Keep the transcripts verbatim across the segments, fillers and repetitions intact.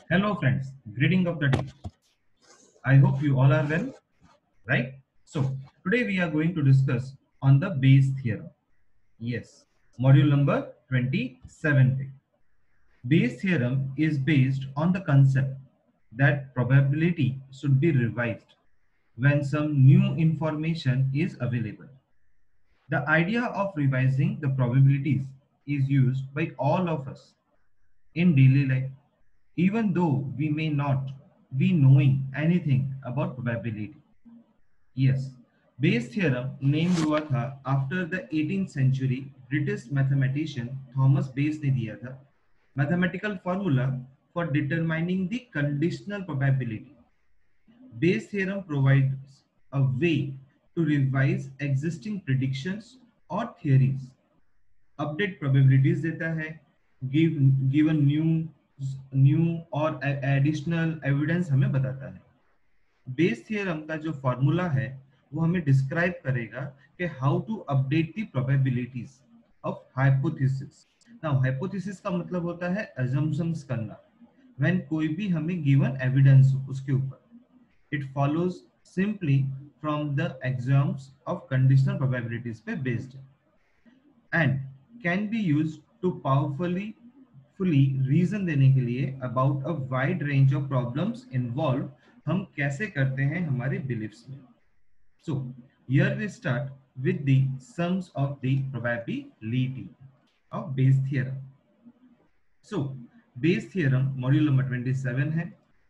Hello friends, greeting of the day. I hope you all are well, right? So today we are going to discuss on the Bayes theorem. Yes, module number twenty-seven. Bayes theorem is based on the concept that probability should be revised when some new information is available. The idea of revising the probabilities is used by all of us in daily life, even though we may not be knowing anything about probability. Yes, Bayes theorem named हुआ था after the eighteenth century British mathematician Thomas Bayes ने दिया था mathematical formula for determining the conditional probability. Bayes theorem provides a way to revise existing predictions or theories, update probabilities देता है, give given new new और additional evidence हमें बताता है. Base theorem का जो फॉर्मूला है वो हमें डिस्क्राइब करेगा कि how to update the probabilities of hypothesis. Now hypothesis का मतलब होता है अजम्पशंस करना व्हेन कोई भी हमें गिवन एविडेंस हो उसके ऊपर. It follows simply from the axioms of conditional probabilities पे based and can be used to powerfully fully reason देने के लिए about a wide range of problems involve हम कैसे करते हैं हमारे बिलीफ्स में. So here we start with the sums of the probability of Bayes theorem. So Bayes theorem module number सत्ताईस है.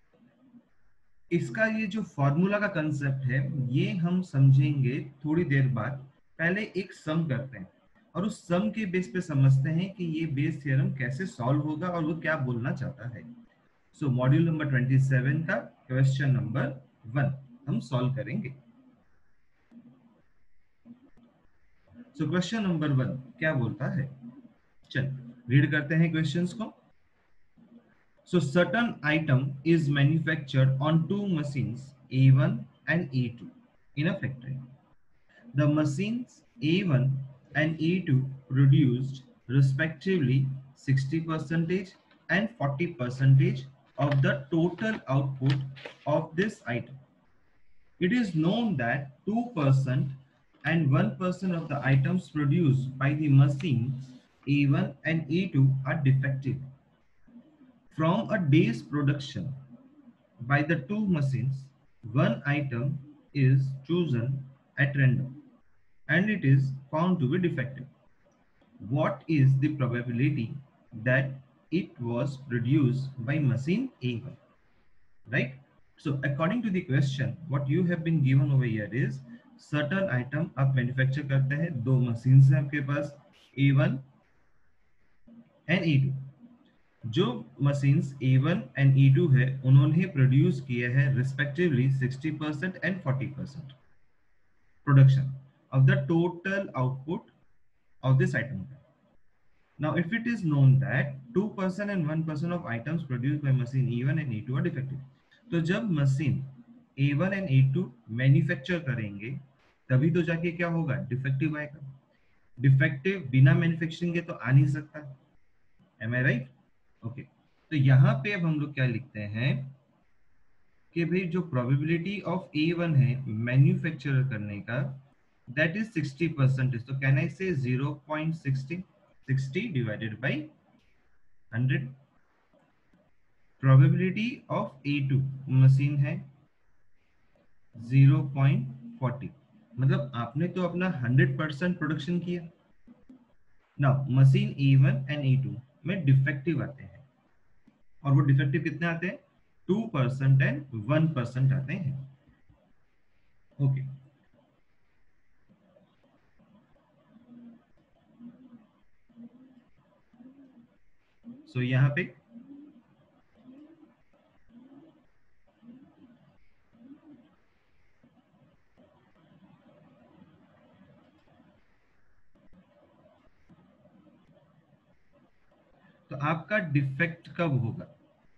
इसका ये जो फॉर्मूला का कंसेप्ट है ये हम समझेंगे थोड़ी देर बाद. पहले एक सम करते हैं और उस सम के बेस पे समझते हैं कि ये बेस थ्योरम कैसे सॉल्व होगा और वो क्या बोलना चाहता है. सो मॉड्यूल नंबर सत्ताईस का क्वेश्चन नंबर वन हम सॉल्व करेंगे. सो क्वेश्चन नंबर वन क्या बोलता है, चल रीड करते हैं क्वेश्चंस को. So certain item is manufactured on two machines A one and A two in a factory. The machines A one and A two produced respectively sixty percent and forty percent of the total output of this item. It is known that two percent and one percent of the items produced by the machines A one and A two are defective. From a day's production by the two machines, one item is chosen at random and it is found to be defective. What is the probability that it was produced by machine A one? Right? So according to the question, what you have been given over here is certain item आप manufacture करते हैं, दो machines हैं आपके पास A one and A two. जो machines A one and A two है उन्होंने produce किया है respectively sixty percent and forty percent production of the total output of this item. Now, if it is known that two percent and one percent of items produced by machine A one and A two are defective, तो जब machine A one and A two manufacture करेंगे तभी तो जाके क्या होगा, defective आएगा. Defective बिना मैन्युफैक्चरिंग के तो आ नहीं सकता. एम आई राइट? ओके, तो यहाँ पे अब हम लोग क्या लिखते हैं कि भाई जो प्रोबेबिलिटी ऑफ A one है मैन्युफैक्चर करने का that is sixty percent. So can I say zero point six zero? sixty divided by one hundred. Probability of A two machine है zero point four zero. मतलब आपने तो अपना one hundred percent production किया. Now machine A one and A two में defective आते हैं और वो डिफेक्टिव कितने आते हैं, two percent and one percent आते हैं. Okay okay. सो so, यहाँ पे तो आपका डिफेक्ट कब होगा,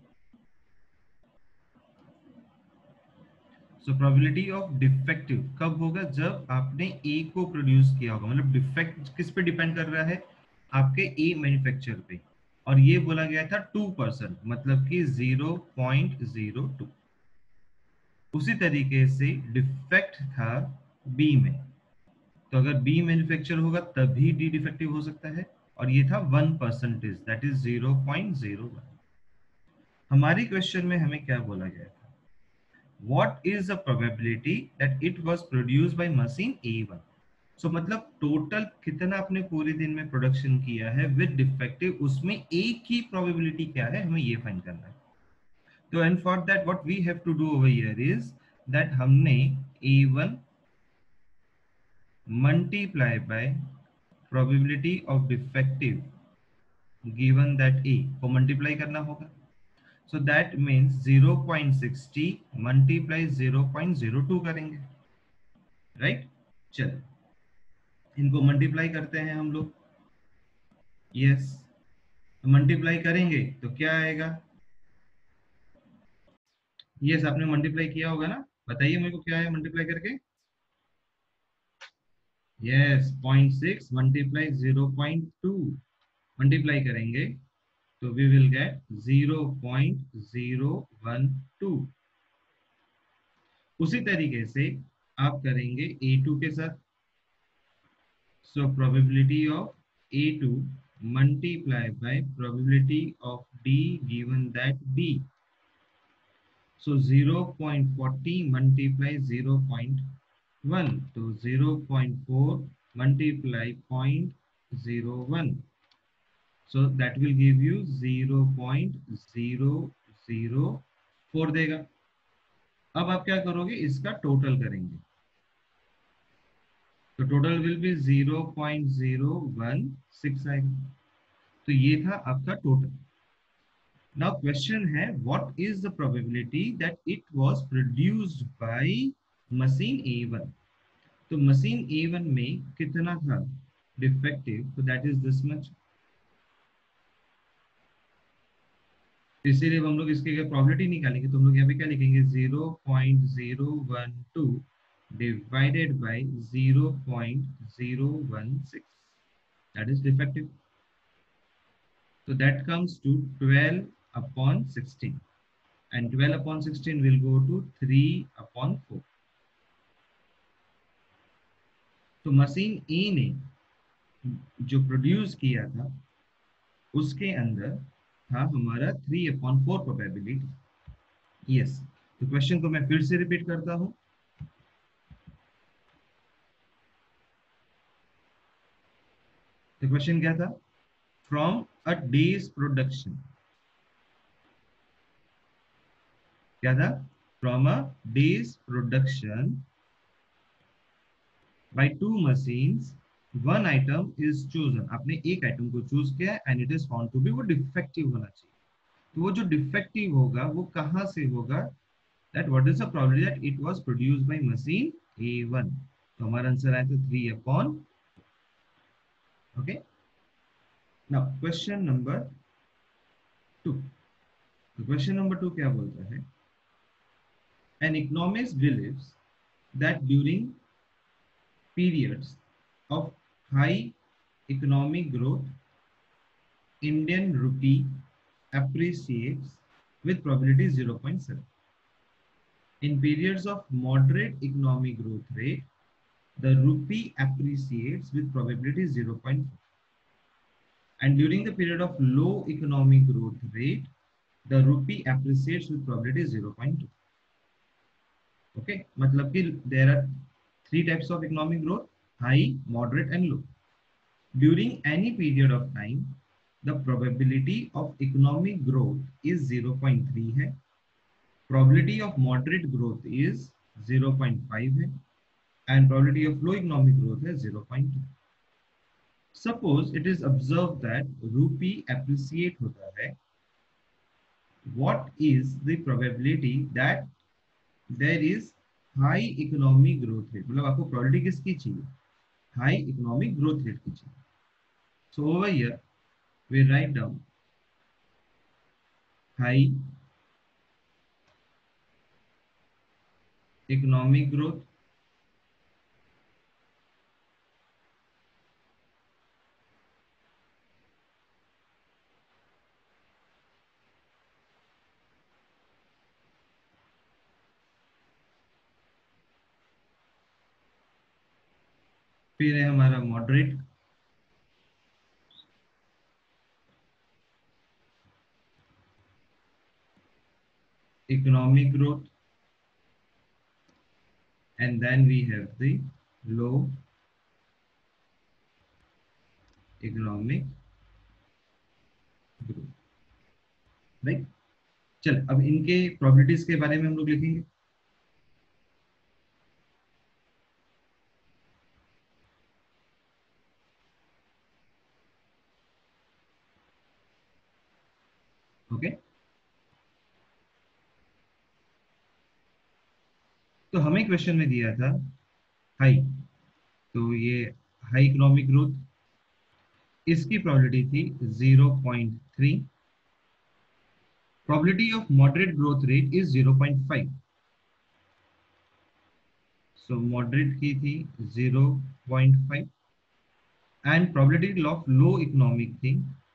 सो प्रोबेबिलिटी ऑफ डिफेक्टिव कब होगा, जब आपने ए को प्रोड्यूस किया होगा. मतलब डिफेक्ट किस पे डिपेंड कर रहा है, आपके ए मैन्युफैक्चर पे. और ये बोला गया था टू परसेंट, मतलब कि ज़ीरो पॉइंट ज़ीरो टू। उसी तरीके से डिफेक्ट था बी में, तो अगर बी मैन्युफैक्चर होगा तभी डी डिफेक्टिव हो सकता है, और ये था one percentage, that is zero point zero one. हमारी क्वेश्चन में हमें क्या बोला गया था, what is the probability that it was produced by machine A one. So मतलब टोटल कितना आपने पूरे दिन में प्रोडक्शन किया है विद डिफेक्टिव, उसमें एक ही प्रोबेबिलिटी क्या है, हमें ये फाइंड करना है। तो and for that what we have to do over here is that हमने A one multiply by probability of defective given that A को मल्टीप्लाई करना होगा। So that means zero point six zero multiply zero point zero two करेंगे, right. चलो इनको multiply करते हैं हम लोग। यस, मल्टीप्लाई करेंगे तो क्या आएगा। यस, आपने मल्टीप्लाई किया होगा ना, बताइए मेरे को क्या है मल्टीप्लाई करके। Yes, point six multiply zero point two, multiply करेंगे तो we will get zero point zero one two. उसी तरीके से आप करेंगे ए टू के साथ। So probability of A two multiply by probability of D given that B. So zero point four zero multiply zero point one, तो zero point four multiply zero point zero one, so that will give you zero point zero zero four देगा। अब आप क्या करोगे, इसका total करेंगे, तो total will be zero point zero one six आएगा। तो ये था आपका टोटल। नाउ क्वेश्चन है what is the probability that it was produced by machine A one. तो मशीन ए वन में कितना था डिफेक्टिव, तो दैट इज दिस मच। इसीलिए हम लोग इसके अगर प्रोबेबिलिटी निकालेंगे तो हम लोग यहाँ पे क्या लिखेंगे, zero point zero one two divided by zero point zero one six, that is defective. So that comes to twelve upon sixteen, and twelve upon sixteen will go to three upon four. तो machine A ने जो produce किया था उसके अंदर था हमारा three upon four probability. Yes, तो क्वेश्चन को मैं फिर से रिपीट करता हूं। तो क्वेश्चन क्या था, फ्रॉम अ डेज प्रोडक्शन, क्या था, from a days production by two machines one item is chosen। आपने एक आइटम को चूज किया and it is found to be, वो डिफेक्टिव होना चाहिए। तो वो जो डिफेक्टिव होगा वो कहां से होगा, that what is the probability that it was produced by machine A one. तो हमारा आंसर आया था three upon. Okay, now question number two. तो क्वेश्चन नंबर टू क्या बोलता है, an economist believes that during periods of high economic growth, Indian rupee appreciates with probability zero point seven. In periods of moderate economic growth rate, the rupee appreciates with probability zero point four. And during the period of low economic growth rate, the rupee appreciates with probability zero point two. Okay, मतलब कि there are three types of economic growth: high, moderate, and low. During any period of time, the probability of economic growth is zero point three है, probability of moderate growth is zero point five है, and probability of low economic growth है zero point two. Suppose it is observed that rupee appreciate होता है, what is the probability that there is high economic growth rate, मतलब आपको probability किसकी चाहिए, high economic growth rate की चाहिए। So over here we write down high economic growth फिर है हमारा moderate, economic growth, and then we have the low economic growth, right. चल अब इनके प्रोबेबिलिटीज के बारे में हम लोग लिखेंगे। ओके, तो हमें क्वेश्चन में दिया था हाई, तो ये हाई इकोनॉमिक ग्रोथ, इसकी प्रोबेबिलिटी थी zero point three, probability of moderate growth rate is zero point five, so moderate की थी zero point five and probability of low economic थी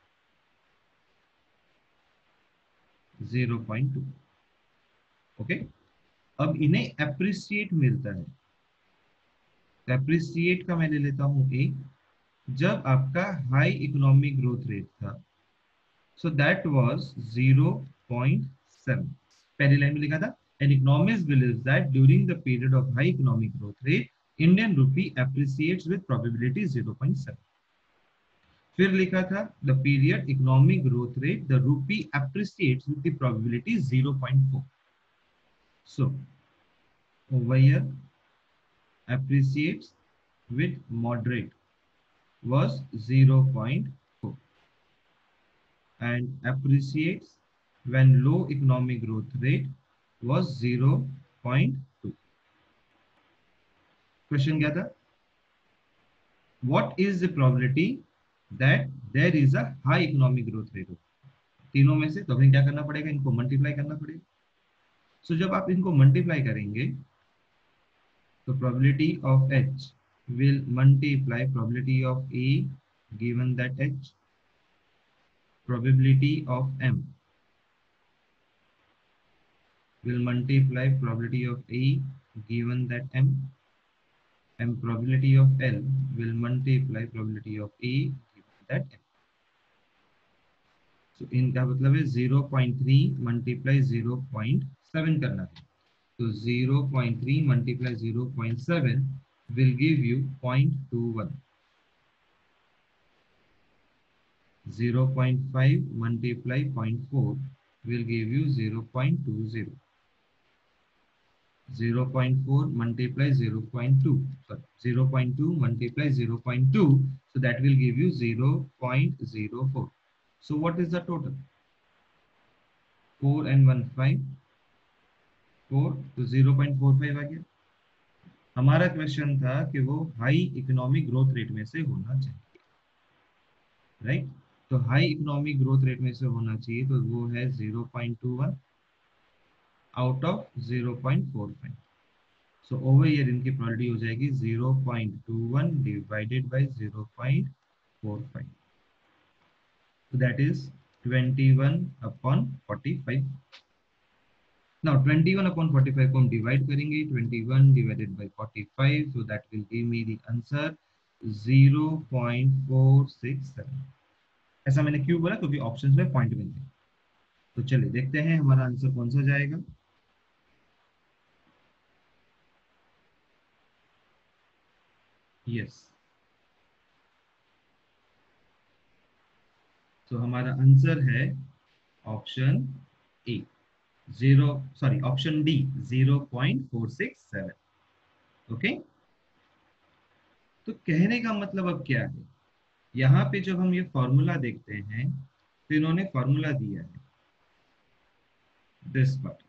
ज़ीरो पॉइंट टू। ओके, अब इन्हें appreciate मिलता है, appreciate का मैं ले लेता हूं ए, जब आपका हाई इकोनॉमिक ग्रोथ रेट था, so that was zero point seven. पहली लाइन में लिखा था an economist believes that during the period of high economic growth rate Indian rupee appreciates with probability zero point seven. फिर लिखा था the period economic growth rate the rupee appreciates with the probability zero point four. So over here appreciates with moderate was zero point four and appreciates when low economic growth rate was zero point two. Question क्या था, what is the probability that there is a high economic growth rate? तीनों में से तो हमें क्या करना पड़ेगा, इनको मल्टीप्लाई करना पड़ेगा। सो so, जब आप इनको मल्टीप्लाई करेंगे तो probability of H will multiply probability of A given that H, probability of M will multiply probability of A given that M, and probability of L will multiply probability of A given that M. So इनका मतलब है zero point three multiply zero point seven करना है, तो zero point three multiply zero point seven will give you zero point two one, zero point five multiply zero point four will give you zero point two zero, zero point four multiply zero point two, sorry, zero point two multiply zero point two, so that will give you zero point zero four. So what is the total? Four and one five, four, तो zero point four five आ गया। हमारा question था कि वो high economic growth rate में से होना चाहिए, राइट right? तो हाई इकोनॉमिक ग्रोथ रेट में से होना चाहिए, तो वो है zero point two one out of zero point four five. So over here इनकी प्रोबेबिलिटी हो जाएगी zero point two one divided by zero point four five, so that is twenty-one upon forty-five. Now twenty-one upon forty-five को हम divide करेंगे, twenty-one divided by forty-five, so that will give me the answer zero point four six seven. ऐसा मैंने क्यों बोला, क्योंकि options में point मिलते हैं। तो चलिए देखते हैं हमारा आंसर कौन सा जाएगा। यस, तो हमारा आंसर है option A, zero sorry option D zero point four six seven. Okay, तो कहने का मतलब अब क्या है, यहाँ पे जब हम ये फॉर्मूला देखते हैं तो इन्होंने फॉर्मूला दिया है this part,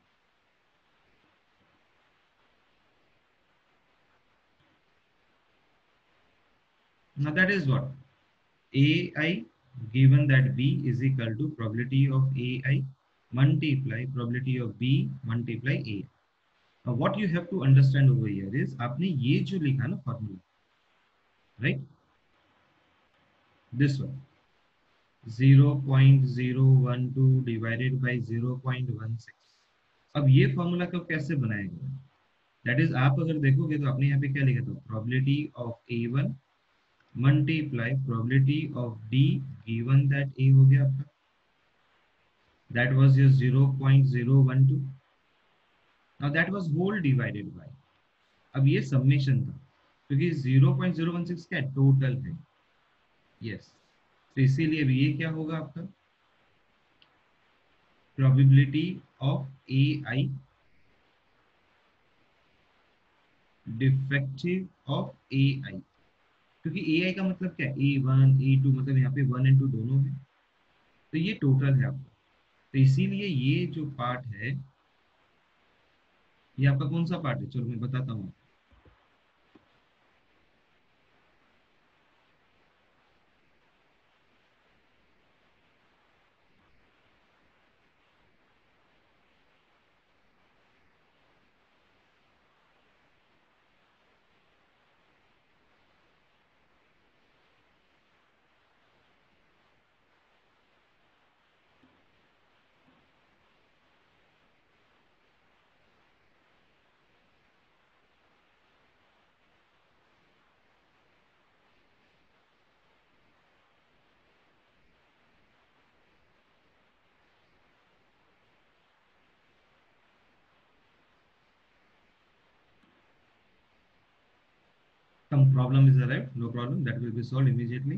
now that is what ai given that b is equal to probability of ai multiply probability of b multiply a. Now what you have to understand over here is आपने ये जो लिखा ना formula, right, this one zero point zero one two divided by zero point one six, अब ये formula को कैसे बनाया गया, दैट इज आप अगर देखोगे तो आपने यहाँ पे क्या लिखा था, probability of A one multiply probability of D given that A हो गया आपका, that was your zero point zero one two. Now that was whole divided by, अब ये समेशन था क्योंकि zero point zero one six क्या total है, yes. तो इसीलिए भी ये क्या होगा आपका, probability of A I defective of A I, क्योंकि ए आई का मतलब क्या है, ए वन ए टू, मतलब यहाँ पे वन एंड टू दोनों है, तो ये टोटल है आपका। तो इसीलिए ये जो पार्ट है ये आपका कौन सा पार्ट है, चलो मैं बताता हूँ। Some problem is arrived, no problem, that will be solved immediately.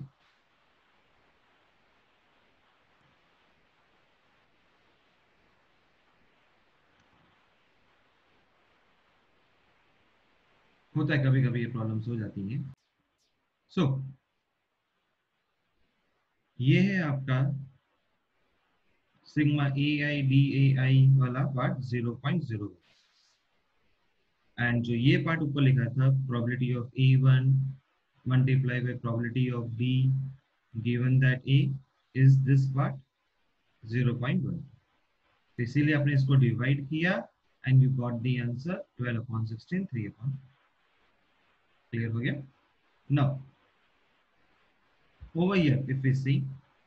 होता है कभी कभी ये प्रॉब्लम्स हो जाती हैं। सो so, ये है आपका sigma A I D A I वाला part zero point zero, and जो ये पार्ट ऊपर लिखा था probability of A one multiply by probability of D given that A is this part zero point one. तो इसीलिए आपने इसको डिवाइड किया and you got the answer twelve upon sixteen, three upon. Clear हो गया? Now over here if we see,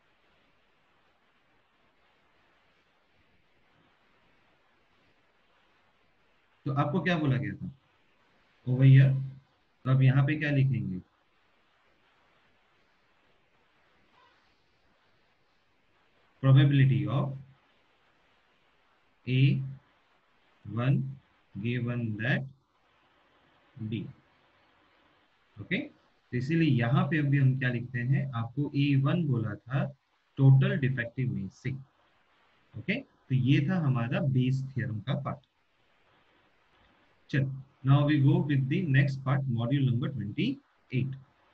तो आपको क्या बोला गया था over here, तो अब यहाँ पे क्या लिखेंगे, probability of a one given that d, okay. तो इसीलिए यहाँ पे अभी हम क्या लिखते हैं, आपको ए वन बोला था टोटल डिफेक्टिव में से, ओके। तो ये था हमारा बेस थ्योरम का पार्ट। चलो now we go with the next part, module number twenty eight.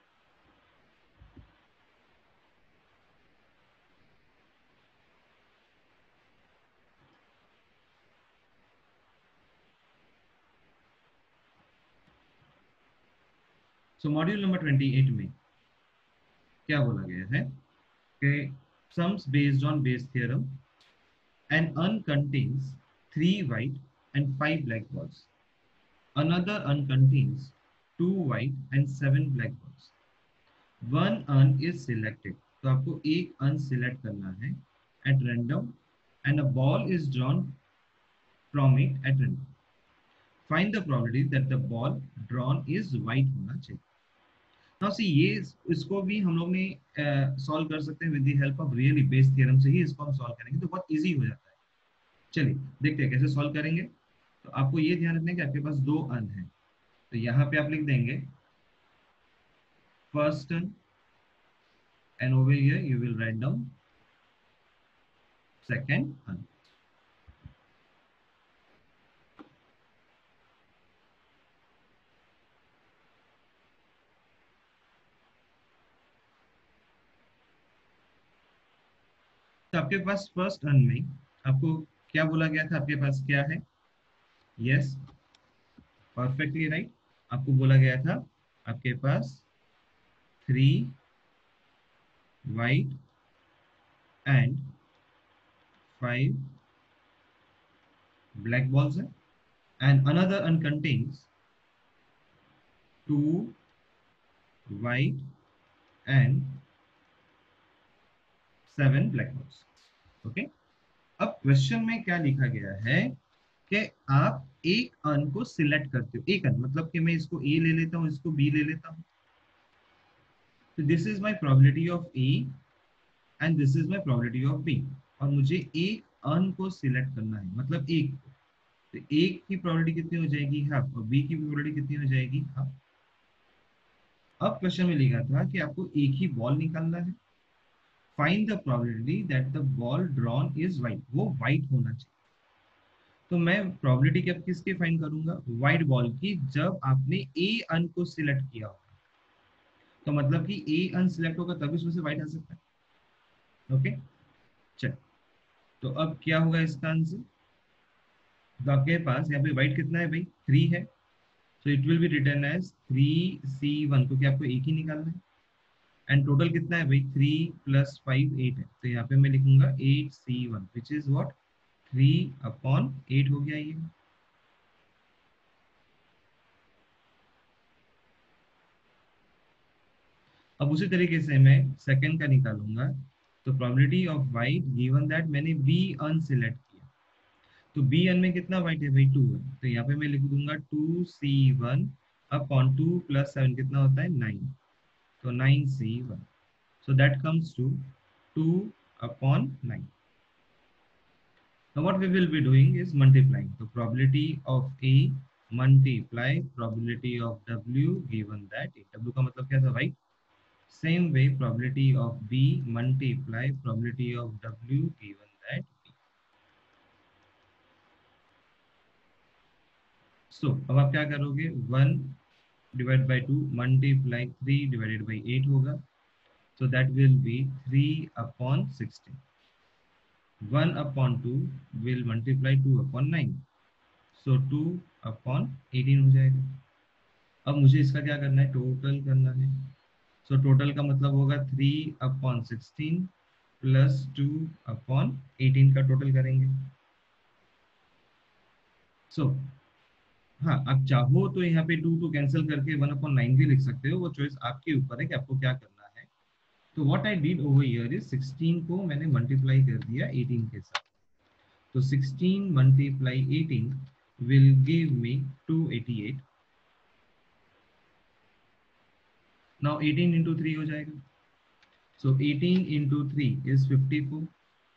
So module number twenty eight में क्या बोला गया है कि sums based on Bayes theorem, an urn contains three white and five black balls, another urn contains two white and seven black balls, one urn is selected, तो आपको एक urn select करना है at random and a ball is drawn from it at random, find the probability that the ball drawn is white होना चाहिए। Now see ये इसको भी हम लोग ने सॉल्व कर सकते हैं with the help of really Bayes theorem से ही इसको हम सॉल्व करेंगे, तो बहुत इजी हो जाता है। चलिए देखते हैं कैसे सॉल्व करेंगे। तो आपको ये ध्यान रखना है कि आपके पास दो अन है, तो यहाँ पे आप लिख देंगे first urn and over here you will write down second urn. तो आपके पास फर्स्ट अन में आपको क्या बोला गया था, आपके पास क्या है, यस परफेक्टली राइट, आपको बोला गया था आपके पास three white and five black balls है, and another urn contains two white and seven black balls, okay. अब क्वेश्चन में क्या लिखा गया है कि आप एक अर्न को सिलेक्ट करते हो, एक अर्न मतलब कि मैं इसको ए ले लेता हूं, इसको बी ले लेता हूं, तो this is my probability of A and this is my probability of B, और मुझे एक अन को सिलेक्ट करना है, मतलब एक को। तो एक की प्रोबेबिलिटी कितनी हो जाएगी, हाफ, और बी की प्रोबेबिलिटी कितनी हो जाएगी, हाफ। अब क्वेश्चन में लिखा था कि आपको एक ही बॉल निकालना है। Find the probability that the ball drawn is white, वो व्हाइट होना चाहिए। तो मैं प्रोबेबिलिटी कब किसके फाइंड करूंगा, व्हाइट बॉल की, जब आपने ए अन को सिलेक्ट किया होगा। तो मतलब कि ए अन सिलेक्ट होगा तभी उसमें से व्हाइट आ सकता है। ओके, चल। तो अब क्या होगा इसका आंसर, तो आपके पास यहाँ पे व्हाइट कितना है भाई, थ्री है। So it will be written as three C one, क्योंकि आपको एक ही निकालना है। एंड टोटल कितना है भाई, थ्री प्लस फाइव एट है। तो यहाँ पे मैं लिखूंगा eight C one, which is what, three upon eight हो गया ये। अब उसी तरीके से मैं सेकंड का निकालूंगा। तो probability of white given that मैंने बी अन सिलेक्ट किया, तो बी अन में कितना वाइट है भाई, टू है। तो यहाँ पे मैं लिख दूंगा two C one upon two plus seven कितना होता है, नाइन। तो nine C one, so that comes to two upon nine. Now what we will be doing is multiplying. So probability of A multiply probability of W given that A. W का मतलब क्या था भाई, same way probability of B multiply probability of W given that B. So अब आप क्या करोगे, one divide by two multiply three divided by eight होगा। So that will be three upon sixteen. One upon two will multiply two upon nine, so two upon eighteen हो जाएगा। अब मुझे इसका क्या करना है, टोटल करना है। so टोटल का मतलब होगा three upon sixteen plus two upon eighteen का टोटल करेंगे। so हाँ, आप चाहो तो यहाँ पे टू को कैंसिल करके वन अपॉन नाइन भी लिख सकते हो, वो चॉइस आपके ऊपर है कि आपको क्या करना है। तो what I did over here is sixteen को मैंने मल्टीप्लाई कर दिया एटीन के साथ। तो sixteen multiply eighteen will give me two eighty eight. Now eighteen into three हो जाएगा. So eighteen into three is fifty four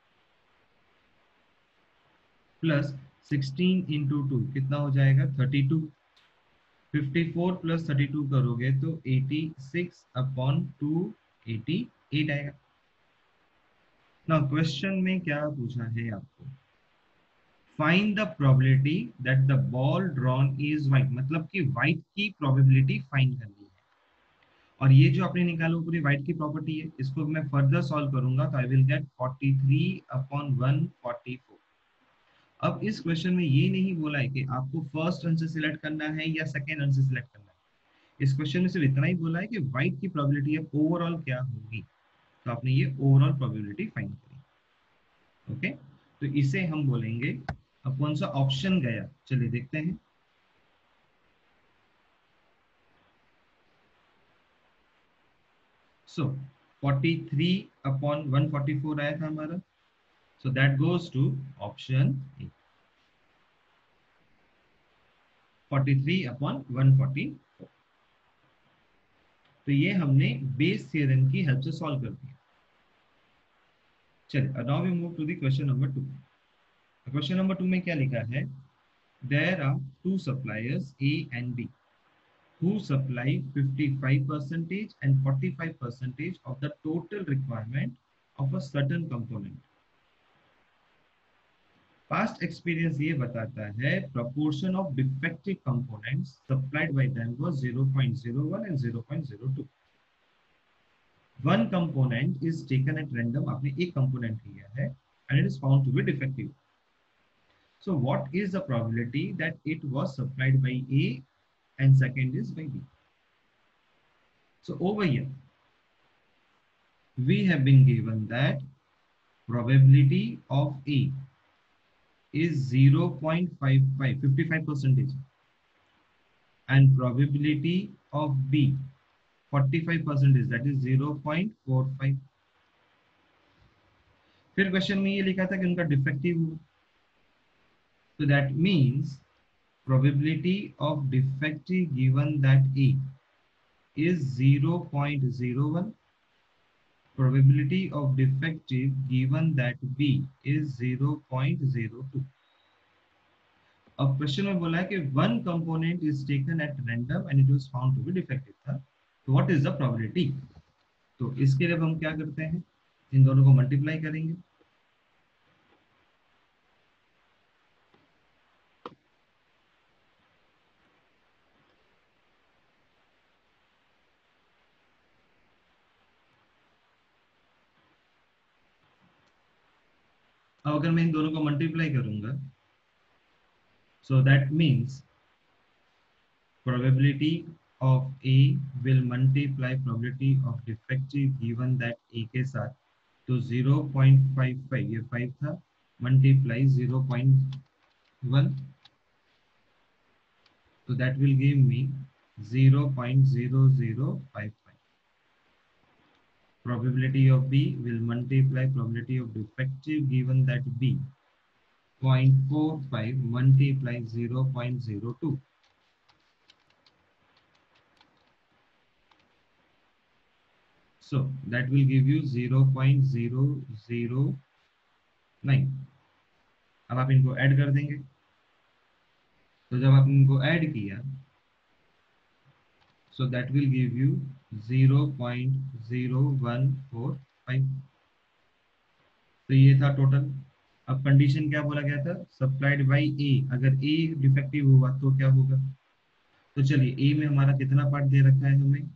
plus sixteen into two कितना हो जाएगा, thirty two. Fifty four plus thirty two करोगे तो eighty six upon two eighty eight आएगा. Now question में क्या पूछा है आपको, find the probability that the ball drawn is white, मतलब कि व्हाइट की प्रोबेबिलिटी फाइंड करनी है। और ये जो आपने निकाला पूरी व्हाइट की प्रॉपर्टी है, इसको मैं फर्दर सॉल्व करूंगा तो I will get forty three upon one forty four. अब इस क्वेश्चन में ये नहीं बोला है कि आपको फर्स्ट आंसर सिलेक्ट करना है या सेकंड आंसर सिलेक्ट करना है। इस क्वेश्चन में सिर्फ इतना ही बोला है कि व्हाइट की प्रोबेबिलिटी अब ओवरऑल क्या होगी, तो आपने ये ओवरऑल प्रोबेबिलिटी फाइंड करी। ओके, तो इसे हम बोलेंगे, अब कौन सा ऑप्शन गया, चलिए देखते हैं। So forty three upon one forty four आया था हमारा, so that goes to option A. Forty three upon one forty four. तो ये हमने बेस थ्योरम की हेल्प से सॉल्व कर दिया। चलिए, now we move to the question number two. Question number two में क्या लिखा है, there are two suppliers A and B who supply fifty-five percent and forty-five percent of the total requirement of a certain component. Past experience ये बताता है proportion of defective components supplied by them was zero point zero one and zero point zero two. One component is taken at random, आपने एक component लिया है and it is found to be defective. So what is the probability that it was supplied by A and second is by B? So over here we have been given that probability of A is zero point five five, fifty-five percent, and probability of B forty-five percent, that is zero point four five. फिर question में ये लिखा था कि उनका defective हुआ, so that means probability of defective given that A is zero point zero one. Probability of defective given that B is zero point zero two. अब question में बोला है कि one component is taken at random and it was found to be defective था, तो what is the probability? तो इसके लिए अब हम क्या करते हैं, इन दोनों को मल्टीप्लाई करेंगे। अब अगर मैं इन दोनों को मल्टीप्लाई करूंगा, so that means probability of A will multiply probability of defective given that A के साथ, तो zero point five five ये five था, multiply zero point one, so that will give me zero point zero zero five five. Probability of B will multiply probability of defective given that B zero point four five multiply zero point zero two. So that will give you zero point zero zero nine. अब आप इनको add कर देंगे, तो जब आप इनको add किया, so that will give you zero point zero one four five. तो ये था टोटल। अब कंडीशन क्या बोला गया था, सप्लाइड बाई ए, अगर ए डिफेक्टिव हुआ तो क्या होगा। तो चलिए ए में हमारा कितना पार्ट दे रखा है हमें,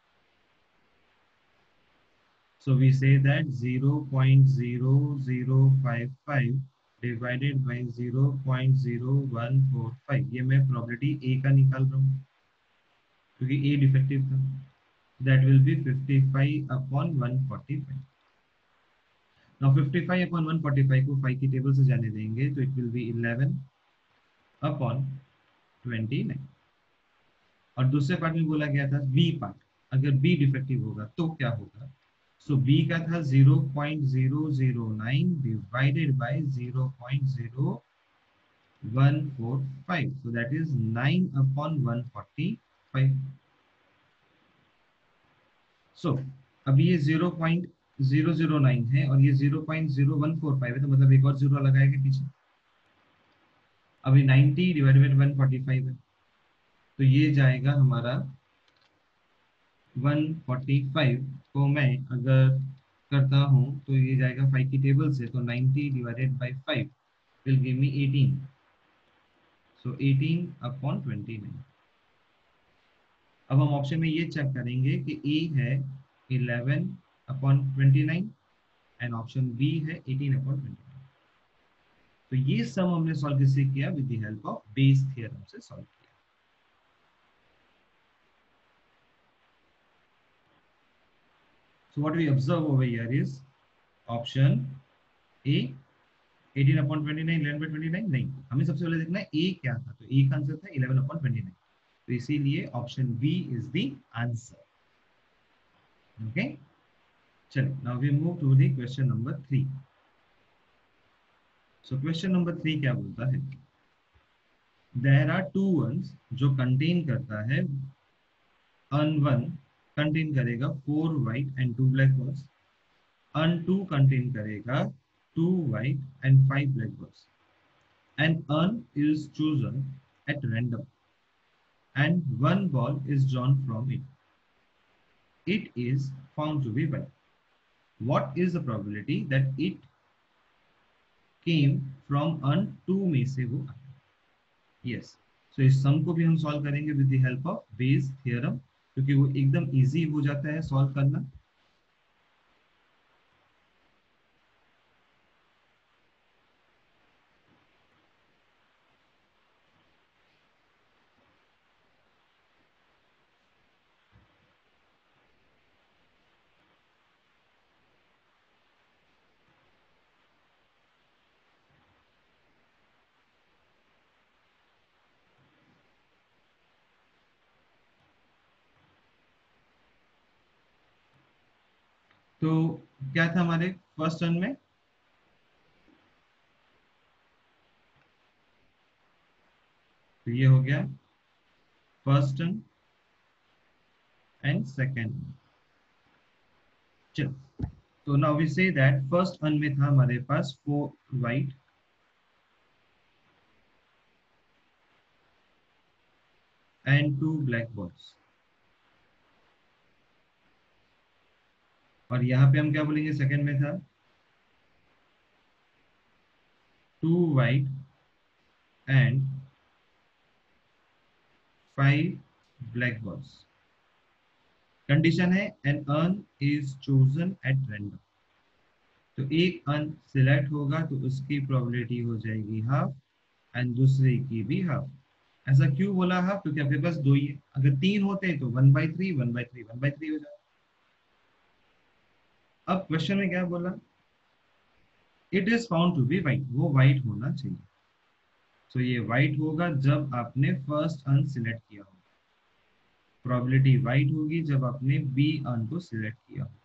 so we say that zero point zero zero five five divided by zero point zero one four five, ये मैं प्रोबेबिलिटी ए का निकाल रहा हूँ क्योंकि ए डिफेक्टिव था। That will be fifty-five upon one forty-five. Now fifty-five upon one forty-five को five की टेबल से जाने देंगे, तो it will be eleven upon twenty-nine. और दूसरे पार्ट में बोला गया था बी पार्ट, अगर बी डिफेक्टिव होगा तो क्या होगा। सो so, बी का था zero point zero zero nine divided by zero point zero one four five, so that is nine upon one forty-five. So so, अब ये zero point zero zero nine है और ये zero point zero one four five है, तो मतलब एक और जीरो लगाएंगे पीछे। अभी ninety divided bye one forty-five है, तो ये जाएगा हमारा one forty-five को मैं अगर करता हूँ तो ये जाएगा फाइव की टेबल से, तो ninety divided by five will give me eighteen. So eighteen upon twenty-nine. अब हम ऑप्शन में ये चेक करेंगे कि ए है eleven upon twenty-nine and option B है eighteen अपॉन twenty-nine. तो ये सम हमने सॉल्व किससे किया, with the help of Bayes theorem से सॉल्व किया। So what we observe over here is option A, eighteen upon twenty-nine, eleven by twenty-nine, नहीं, हमें सबसे पहले देखना है A क्या था, तो A का आंसर था eleven upon twenty-nine, तो इसीलिए option B is the answer. Okay, चलिए, now we move to the question number three. So question number three क्या बोलता है, there are two ones जो contain करता है, un one contain करेगा four white and two black balls, un two contain करेगा two white and five black balls. An urn is chosen at random and one ball is drawn from it. It is found to be white. What is the probability that it came from urn two में से वो आया? Yes. So इस सम को भी हम solve करेंगे with the help of Bayes theorem, क्योंकि वो एकदम इजी हो जाता है सॉल्व करना। तो क्या था हमारे फर्स्ट टर्न में, तो ये हो गया फर्स्ट टर्न, and second. चलो, तो now we say that first urn में था हमारे पास four white and two black balls, और यहाँ पे हम क्या बोलेंगे, सेकंड में था two white and five black balls. Condition है an urn is chosen at random, तो एक अर्न सिलेक्ट होगा तो उसकी प्रोबेबिलिटी हो जाएगी हाफ एंड दूसरे की भी हाफ। ऐसा क्यों बोला हाफ? क्योंकि आपके पास दो ही है, अगर तीन होते तो one by three one by three one by three हो जाए। अब क्वेश्चन में क्या बोला, it is found to be white, वो व्हाइट होना चाहिए। तो so, ये व्हाइट होगा जब आपने फर्स्ट अर्न सिलेक्ट किया होगा, प्रोबेबिलिटी व्हाइट होगी जब आपने बी अर्न को सिलेक्ट किया होगा।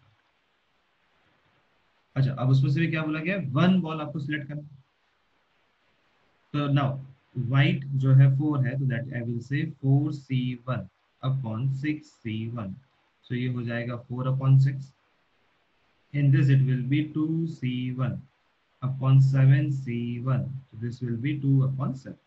अच्छा, अब उसमें से भी क्या बोला गया, वन बॉल आपको सिलेक्ट करना। तो नाउ व्हाइट जो है फोर है, तो that I will say four C one upon six C one, so ये हो जाएगा four upon six. In this it will be two C one upon seven C one. So this will be two upon seven.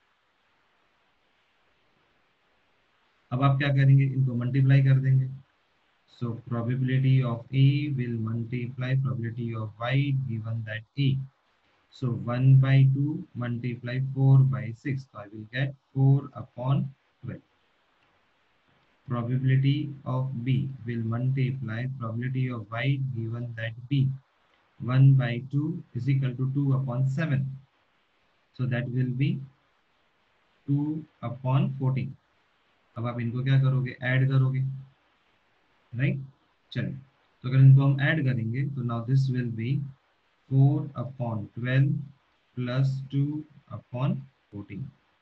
अब आप क्या करेंगे, इनको multiply कर देंगे। So probability of A will multiply probability of Y given that A. So one by two multiply four by six. So I will get four upon twelve. Probability of B will multiply probability of Y given that B. one by two is equal to two upon seven. So that will be two upon fourteen. अब आप इनको क्या करोगे, add करोगे, right. चलिए, तो अगर इनको हम ऐड करेंगे तो now this will be four upon twelve plus two upon fourteen.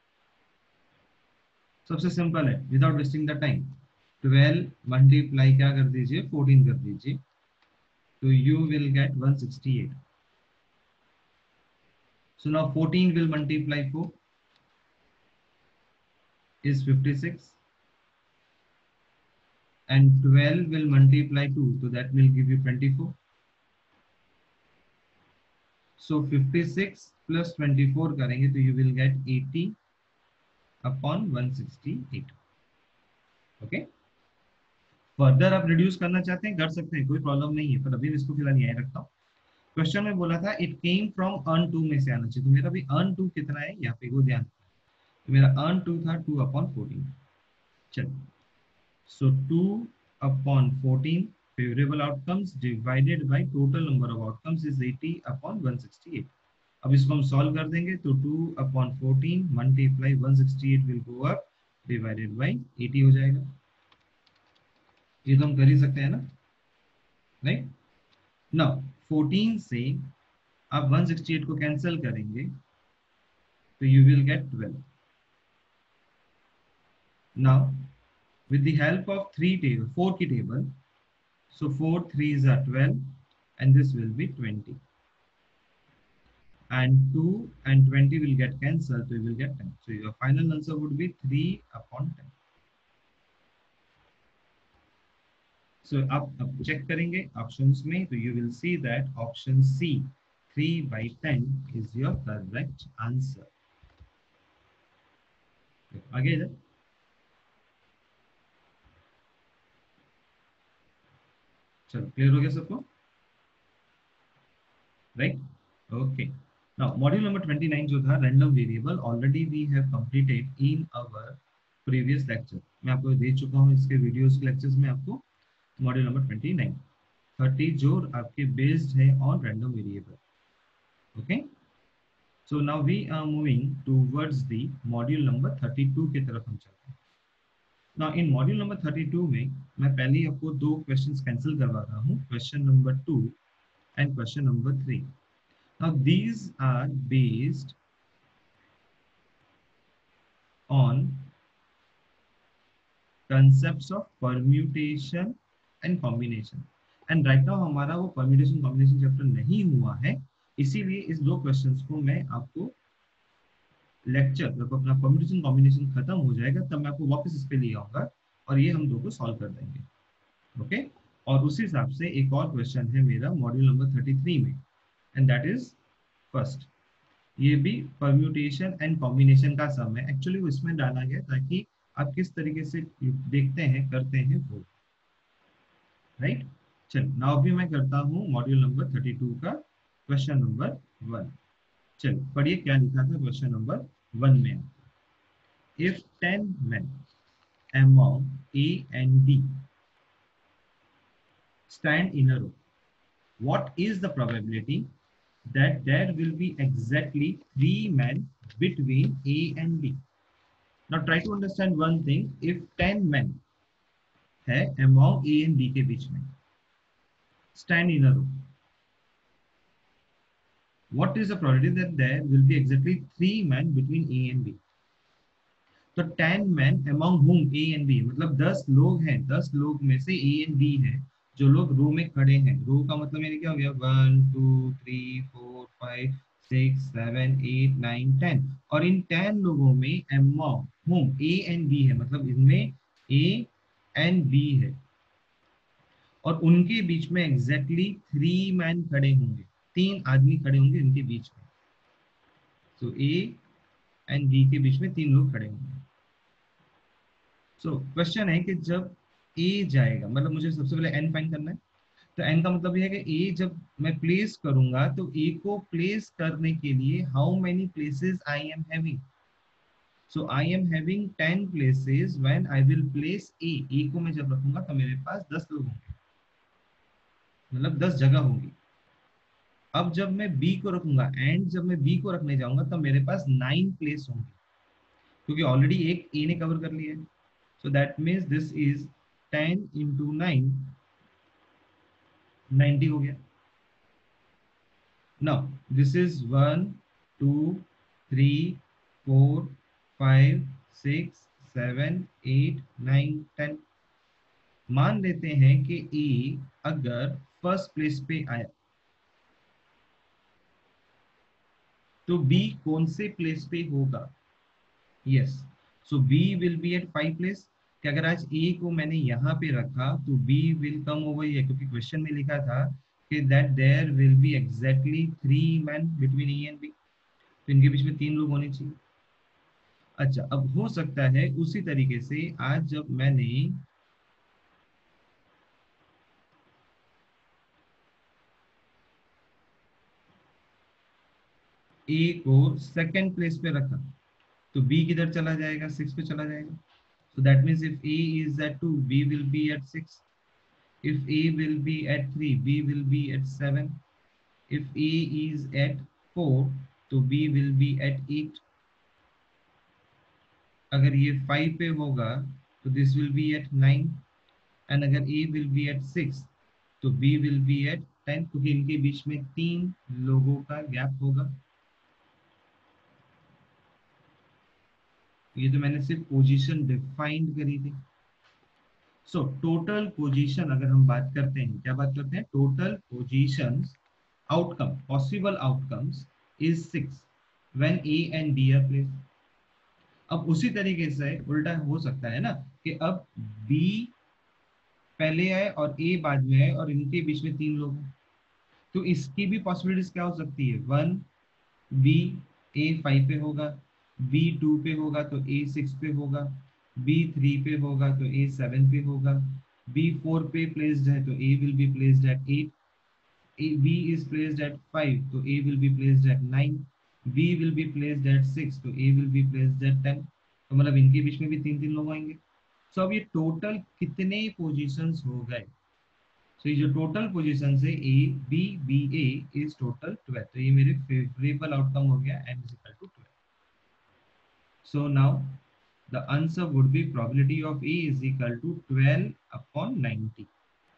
सबसे सिंपल है, without wasting the time, twelve multiply क्या कर दीजिए, फोर्टीन कर दीजिए, तो you will get one sixty eight. So now fourteen will multiply four is fifty-six, and twelve will multiply two, so that will give you twenty-four. So fifty-six plus twenty-four करेंगे तो you will get eighty upon one sixty-eight. Okay? Further आप reduce करना चाहते हैं कर सकते हैं, कोई प्रॉब्लम नहीं है, पर अभी इसको फिलहाल यहीं रखता हूँ। क्वेश्चन में बोला था it came from urn two में से आना चाहिए, तो मेरा भी अर्न टू कितना है यहाँ पे वो ध्यान, तो मेरा अर्न टू था टू अपॉन फोर्टीन। चलिए, so two upon fourteen favorable outcomes divided by total number of outcomes is eighty upon one sixty-eight. अब इसको हम सॉल्व कर देंगे तो two upon fourteen multiply one sixty-eight will go up divided by eighty हो जाएगा। ये तो हम कर ही सकते हैं ना, राइट। नाउ fourteen से आप one sixty-eight को कैंसिल करेंगे तो you will get twelve. Now with the help of three table, four key table, so four threes are twelve, and this will be twenty. And two and twenty will get cancelled, so you will get ten. So your final answer would be three upon ten. So आप अब check करेंगे options में, तो you will see that option C, three by ten is your correct answer. आगे इधर चलो, clear हो गया सबको, right? Okay, now module number twenty-nine जो था random variable, already we have completed in our previous lecture. मैं आपको दे चुका हूं इसके वीडियोस के लेक्चर्स में आपको मॉड्यूल नंबर twenty-nine, thirty जो आपके बेस्ड है on random variable. Okay, so now we are moving towards the module number thirty-two की तरफ हम चलते हैं। Now in module number thirty-two में मैं पहले ही आपको दो क्वेश्चंस कैंसिल करवा रहा हूं, question number two and question number three. Now these are based on concepts of permutation and combination. And right now हमारा वो permutation combination chapter नहीं हुआ है, इसीलिए इस दो questions को मैं आपको lecture जब अपना permutation combination खत्म हो जाएगा तब मैं आपको वापस इस पे ले आऊंगा और ये हम दो को solve कर देंगे। ओके। और उस हिसाब से एक और क्वेश्चन है मेरा मॉड्यूल नंबर थर्टी थ्री में, एंड दैट इज फर्स्ट। ये भी परम्यूटेशन एंड कॉम्बिनेशन का सम है, एक्चुअली वो इसमें डाला गया ताकि आप किस तरीके से देखते हैं करते हैं वो, राइट। चल नाउ भी मैं करता हूँ मॉड्यूल नंबर थर्टी टू का क्वेश्चन नंबर वन। चल पढ़िए क्या लिखा था क्वेश्चन नंबर वन में। If ten men among A and B stand in a row, what is the probability that there will be exactly three men between A and B? Now try to understand one thing. If ten men है among A and B के बीच में, stand in a row, what is the probability that there will be exactly three men between A and B? तो ten man among whom A and B, मतलब दस लोग हैं, दस लोग में से A and B है जो लोग रो में खड़े हैं। रो का मतलब मेरे क्या हो गया, one two three four five six seven eight nine ten, और इन टेन लोगों में among whom A and B है, मतलब इनमें A and B है, और उनके बीच में एग्जैक्टली थ्री मैन खड़े होंगे, तीन आदमी खड़े होंगे इनके बीच में। तो A एंड B के बीच में तीन लोग खड़े होंगे। सो so, क्वेश्चन है कि जब ए जाएगा, मतलब मुझे सबसे पहले एन फाइंड करना है। तो एन का मतलब ये है कि ए जब मैं प्लेस करूंगा तो ए को प्लेस करने के लिए how many places I am having. So I am having ten places when I will place A. A को मैं जब रखूंगा तो मेरे पास दस लोग होंगे, मतलब दस जगह होंगी। अब जब मैं बी को रखूंगा एंड जब मैं बी को रखने जाऊंगा तो मेरे पास नाइन प्लेस होंगे, क्योंकि ऑलरेडी एक ए ने कवर कर लिया है। So that means this is ten into nine, ninety हो गया। Now this is one, two, three, four, five, six, seven, eight, nine, ten। मान लेते हैं कि A अगर फर्स्ट प्लेस पे आया तो B कौन से प्लेस पे होगा? Yes, so B will be at five place. कि अगर आज A को मैंने यहाँ पे रखा तो B will come over here, क्योंकि क्वेश्चन में लिखा था कि that there will be exactly three man between A and B, तो इनके बीच में तीन लोग होने चाहिए। अच्छा, अब हो सकता है उसी तरीके से आज जब मैंने A को सेकंड प्लेस पे रखा तो B किधर चला जाएगा, सिक्स पे चला जाएगा। So that means if A is at two, B will be at six. If A will be at three, B will be at seven. If A is at four, तो B will be at eight. अगर ये five पे होगा तो this will be at nine. And अगर A will be at six, तो B will be at ten, क्योंकि इनके बीच में तीन लोगों का गैप होगा। ये तो मैंने सिर्फ पोजीशन डिफाइंड करी थी। सो टोटल पोजीशन अगर हम बात करते हैं, क्या बात करते हैं, total positions outcome, possible outcomes is six when A and B are placed. अब उसी तरीके से उल्टा हो सकता है ना कि अब B पहले आए और A बाद में आए और इनके बीच में तीन लोग हैं, तो इसकी भी पॉसिबिलिटीज क्या हो सकती है, वन बी ए फाइव पे होगा, बी टू पे होगा तो ए सिक्स पे होगा, बी थ्री पे होगा तो ए सेवन पे होगा, बी फोर पे प्लेस्ड है तो A will be placed at eight, A, B is placed at five, तो A will be placed at nine, B will be placed at six, तो A will be placed at ten। तो मतलब इनके बीच में भी तीन तीन लोग आएंगे। सो अब ये टोटल कितने पोजीशंस हो गए? सो ये जो टोटल पोजीशंस है A B B A is total twelve, तो ये मेरे फेवरेबल आउटकम हो गया n is equal to twelve. So now the answer would be probability of A is equal to twelve upon ninety.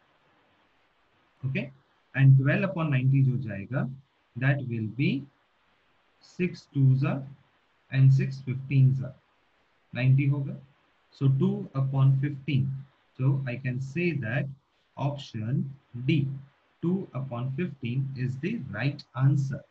Okay, and twelve upon ninety जो जाएगा that will be six twos are and six fifteens are, ninety होगा। So two upon fifteen, so I can say that option D, two upon fifteen is the right answer.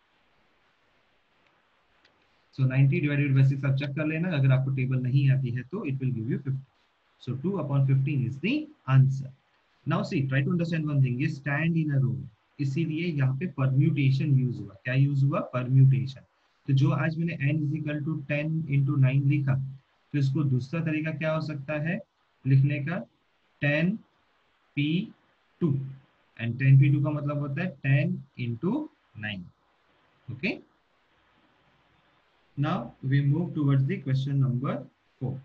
So ninety divided by six आप check कर लेना, अगर आपको table नहीं आती है तो it will give you fifty. So two upon fifteen is the answer. Now see try to understand one thing, ये स्टैंड इन अ रो, इसीलिए यहाँ पे परम्यूटेशन यूज हुआ। क्या यूज हुआ? परम्यूटेशन। तो जो आज मैंने n is equal to ten into nine लिखा, तो इसको दूसरा तरीका क्या हो सकता है लिखने का? Ten P two, and ten P two का मतलब होता है ten into nine. Okay, now we move towards the question number four.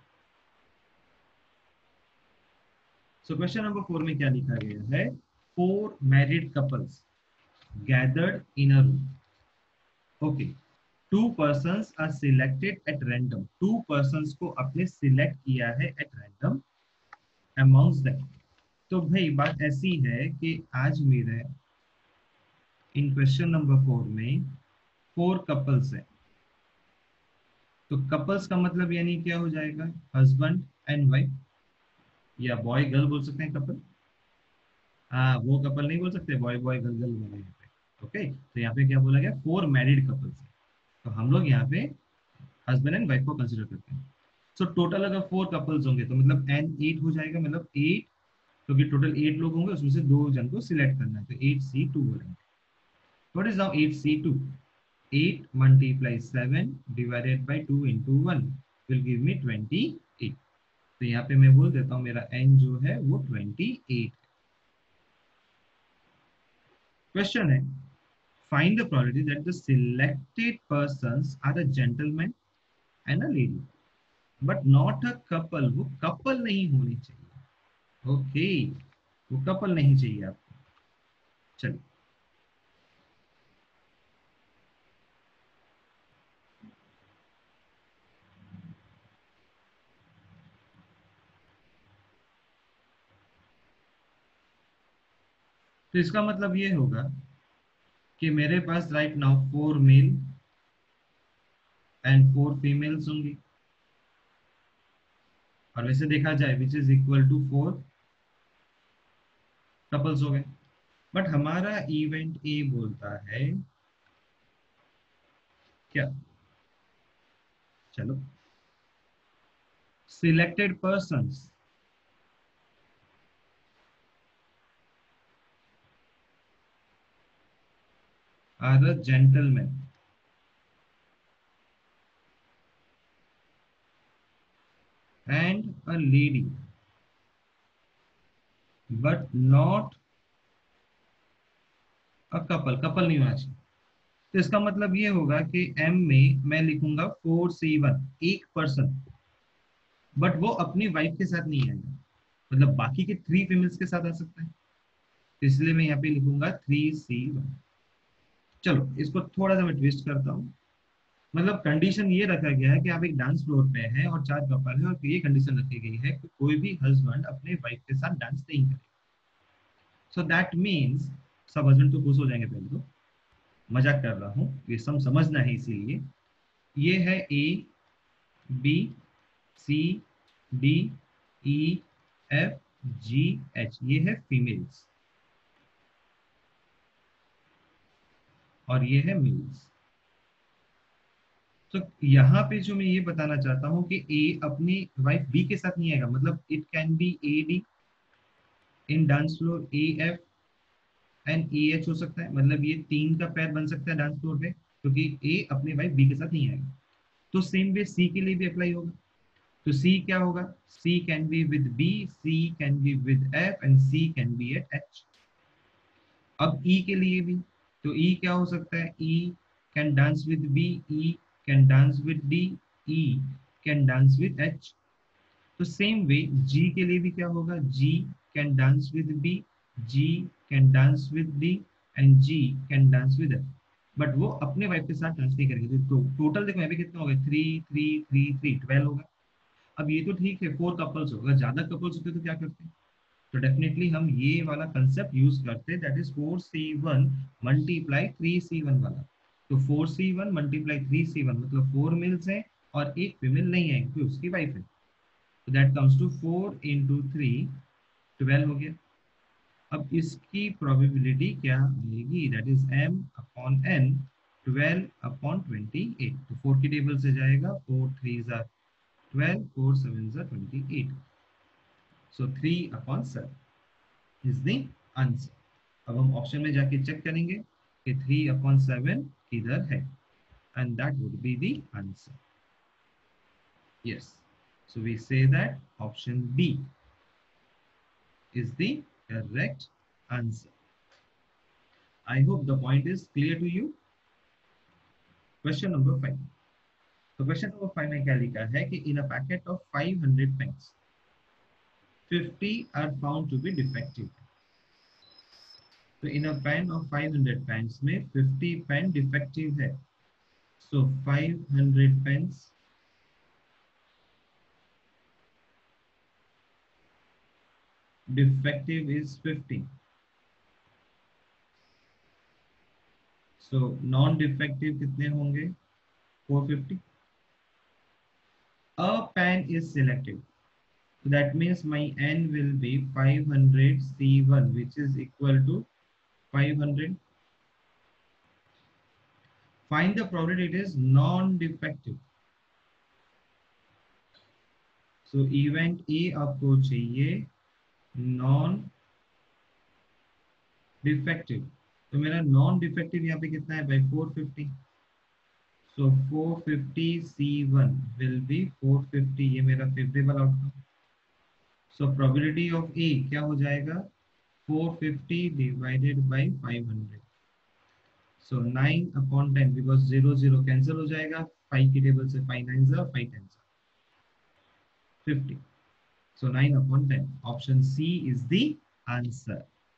So question number four में क्या लिखा गया है? Four married couples gathered in a room. Okay, two persons are selected at random. Two persons को अपने select किया है at random amongst them. तो भाई बात ऐसी है कि आज मेरे इन क्वेश्चन नंबर फोर में फोर कपल्स है। तो कपल्स का मतलब यानी क्या हो जाएगा? हस्बैंड एंड वाइफ, या बॉय गर्ल बोल सकते हैं कपल। हाँ, वो कपल नहीं बोल सकते, बॉय बॉय गर्ल गर्ल बोले यहाँ पे। ओके, तो यहाँ पे क्या बोला गया? फोर मैरिड कपल्स है। तो हम लोग यहाँ पे हस्बैंड एंड वाइफ को कंसीडर करते हैं। सो so, टोटल अगर फोर कपल्स होंगे तो मतलब एन एट हो जाएगा, मतलब एट, क्योंकि टोटल एट लोग होंगे, उसमें से दो जन को सिलेक्ट करना है, तो एट सी टू बोलेंगे। What is now eight C two? Eight multiply seven divided by two into one will give me twenty eight. तो यहाँ पे मैं बोल देता हूँ मेरा एन जो है वो ट्वेंटी एट। क्वेश्चन है, find the probability that the selected persons are a gentleman and a lady but not a couple. वो कपल नहीं होनी चाहिए। ओके, वो कपल नहीं चाहिए आपको। चलिए, तो इसका मतलब ये होगा कि मेरे पास right now four male and four females होंगी, और वैसे देखा जाए which is equal to four couples हो गए। बट हमारा इवेंट ए बोलता है क्या? चलो, selected persons are a gentleman and a lady but not a couple. Couple नहीं होना चाहिए। तो इसका मतलब ये होगा कि एम में मैं लिखूंगा फोर सी वन, एक पर्सन, बट वो अपनी वाइफ के साथ नहीं आएगा, मतलब बाकी के थ्री फीमेल्स के साथ आ सकता है। तो इसलिए मैं यहाँ पे लिखूंगा थ्री सी वन। चलो, इसको थोड़ा सा मैं ट्विस्ट करता हूँ। मतलब कंडीशन ये रखा गया है कि आप एक डांस फ्लोर पे हैं और चार कपल है, और ये कंडीशन रखी गई है कि कोई भी हस्बैंड अपने वाइफ के साथ डांस नहीं करेगा। सो दैट मीन्स सब हस्बैंड तो खुश हो जाएंगे। पहले तो मजाक कर रहा हूँ, ये सब समझना है, इसीलिए ये है A B C D E F G H, ये है फीमेल्स और ये है मेल्स। तो यहाँ पे जो मैं ये बताना चाहता हूँ कि ए अपनी वाइफ बी के साथ नहीं आएगा, मतलब it can be A D in dance floor, A F and A H हो सकता है, मतलब ये तीन का पैर बन सकता है डांस फ्लोर पे, क्योंकि ए अपनी वाइफ बी के साथ नहीं आएगा। तो सेम वे सी के लिए भी अप्लाई होगा। तो सी क्या होगा? C can be with B, C can be with F and C can be at H. अब ई के लिए भी, तो ई क्या हो सकता है? E can dance with B, E can dance with D, E can dance with H. तो सेम वे जी के लिए भी क्या होगा? G can dance with B, G can dance with D and G can dance with F. But वो अपने wife के साथ डांस नहीं करेंगे। तो टोटल देखो यहाँ पे कितना होगा? Three three three three twelve होगा। अब ये तो ठीक है, फोर कपल्स होगा, ज्यादा कपल्स होते तो क्या करते? तो डेफिनेटली हम ये वाला कंसेप्ट यूज करते, that is four C one multiply three C one वाला। तो four C one multiply three C one मतलब फोर मेल्स हैं और एक फीमेल नहीं है क्योंकि उसकी वाइफ है। तो that comes to four into three, twelve हो गया। अब इसकी प्रोबेबिलिटी क्या आएगी? That is m upon n, twelve upon twenty eight. तो फोर की टेबल से जाएगा, फोर थ्री जार ट्वेल्व, फोर सेवन जार twenty eight, so three upon seven. Is the answer. अब हम ऑप्शन में जाके चेक करेंगे कि थ्री अपॉन सेवन किधर है, and that would be the answer. Yes, so we say that option B is the correct answer. I hope the point is clear to you. Question number five. So question number five में क्या लिखा है कि in a packet of five hundred pens, fifty are found to be defective. So in a pen of five hundred pens में fifty pen defective है. So five hundred pens defective is fifty. So non-defective कितने होंगे? four hundred fifty. A pen is selected. So that means my n will be five hundred C one, which is equal to five hundred. Find the probability it is non-defective. So event A आपको चाहिए non-defective. तो मेरा non-defective यहाँ पे कितना है भाई? four hundred fifty. So four hundred fifty C one will be four hundred fifty. ये मेरा favorable outcome. So probability of A क्या हो जाएगा? four hundred fifty divided by five hundred. So nine upon ten, because zero zero cancel हो जाएगा, five की table से five nines are five tens are fifty. So nine upon ten. Option C is the answer.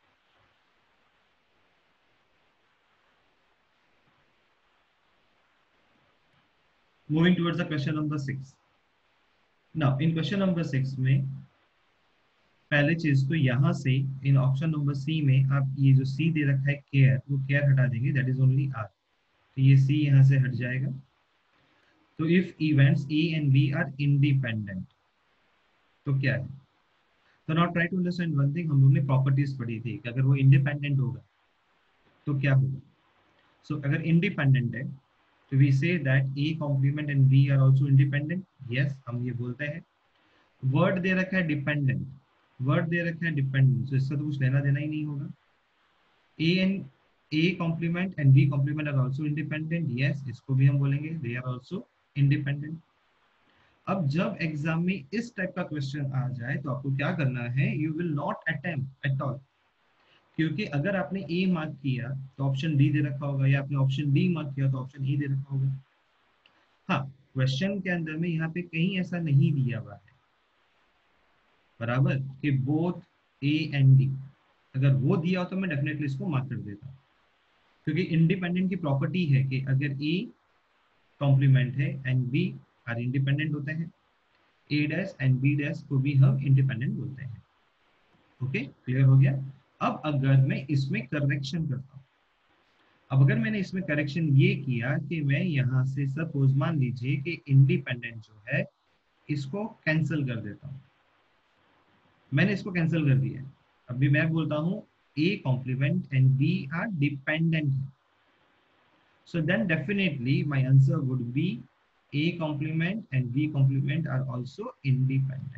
Moving towards the question number six. Now in question number six में पहले चीज तो यहाँ से इन ऑप्शन नंबर सी में आप ये जो सी दे रखा है केयर, वो केयर हटा देंगे, दैट इज ओनली आर। तो ये सी यहाँ से हट जाएगा। तो if events A and B are independent, तो क्या है? तो now try to understand one thing. हम लोग ने प्रॉपर्टीज पढ़ी थी कि अगर वो इंडिपेंडेंट होगा तो क्या होगा। सो so, अगर इंडिपेंडेंट है तो we say that A complement and B are also independent. Yes, हम ये बोलते हैं। वर्ड दे रखा है डिपेंडेंट, वर्ड दे रखा है डिपेंडेंट, तो इसका तो कुछ लेना देना ही नहीं होगा। A and A complement and B complement are also independent. Yes, इसको भी हम बोलेंगे दे आर आल्सो इंडिपेंडेंट। अब जब एग्जाम में इस टाइप का क्वेश्चन आ जाए तो आपको क्या करना है? You will not attempt at all, क्योंकि अगर आपने ए मार्क किया तो ऑप्शन डी दे रखा होगा, या आपने ऑप्शन बी मार्क किया तो ऑप्शन ए दे रखा होगा। हाँ, क्वेश्चन के अंदर में यहाँ पे कहीं ऐसा नहीं दिया हुआ है बराबर कि बोथ ए एंड डी। अगर वो दिया हो तो मैं डेफिनेटली इसको मार्क कर देता हूँ, क्योंकि इंडिपेंडेंट की प्रॉपर्टी है कि अगर ए कॉम्प्लीमेंट है एंड बी आर इंडिपेंडेंट होते हैं, A dash and B dash को भी हम इंडिपेंडेंट बोलते हैं। ओके, क्लियर हो गया। अब अगर मैं इसमें करेक्शन करता हूँ, अब अगर मैंने इसमें करेक्शन ये किया कि मैं यहाँ से सपोज मान लीजिए कि इंडिपेंडेंट जो है इसको कैंसिल कर देता हूँ, मैंने इसको कैंसिल कर दिया है। अभी मैं बोलता हूँ A complement and B are dependent है, so then definitely my answer would be A complement and B complement are also independent.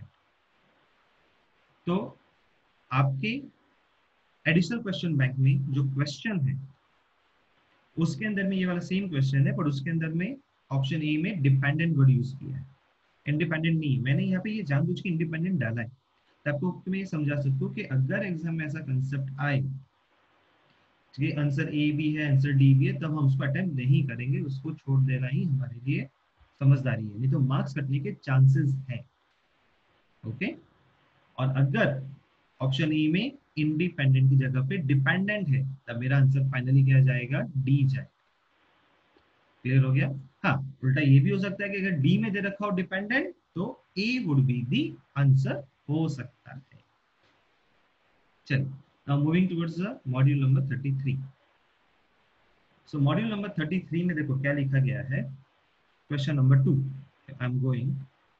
तो आपके एडिशनल क्वेश्चन बैंक में जो क्वेश्चन है उसके अंदर में ये वाला सेम क्वेश्चन है, पर उसके अंदर में ऑप्शन ए में डिपेंडेंट वर्ड यूज किया है, इंडिपेंडेंट नहीं। मैंने यहाँ पे ये जानबूझ के इंडिपेंडेंट डाला है तो आपको मैं ये समझा सकता हूँ कि अगर एग्जाम में ऐसा कंसेप्ट आए कि आंसर ए भी है आंसर डी भी है, तब हम उसको अटेम्प्ट नहीं करेंगे, उसको छोड़ देना ही हमारे लिए समझदारी है, नहीं तो मार्क्स कटने के चांसेस हैं। ओके, और अगर ऑप्शन ई में इंडिपेंडेंट की जगह पे डिपेंडेंट है तब मेरा आंसर फाइनली क्या जाएगा? डी जाएगा। क्लियर हो गया? हाँ, उल्टा ये भी हो सकता है कि अगर डी में दे रखा हो डिपेंडेंट तो A would be the answer हो सकता है। चलिए, now moving towards the module number thirty-three। So module number thirty-three में देखो क्या लिखा गया है। Question number two, I am going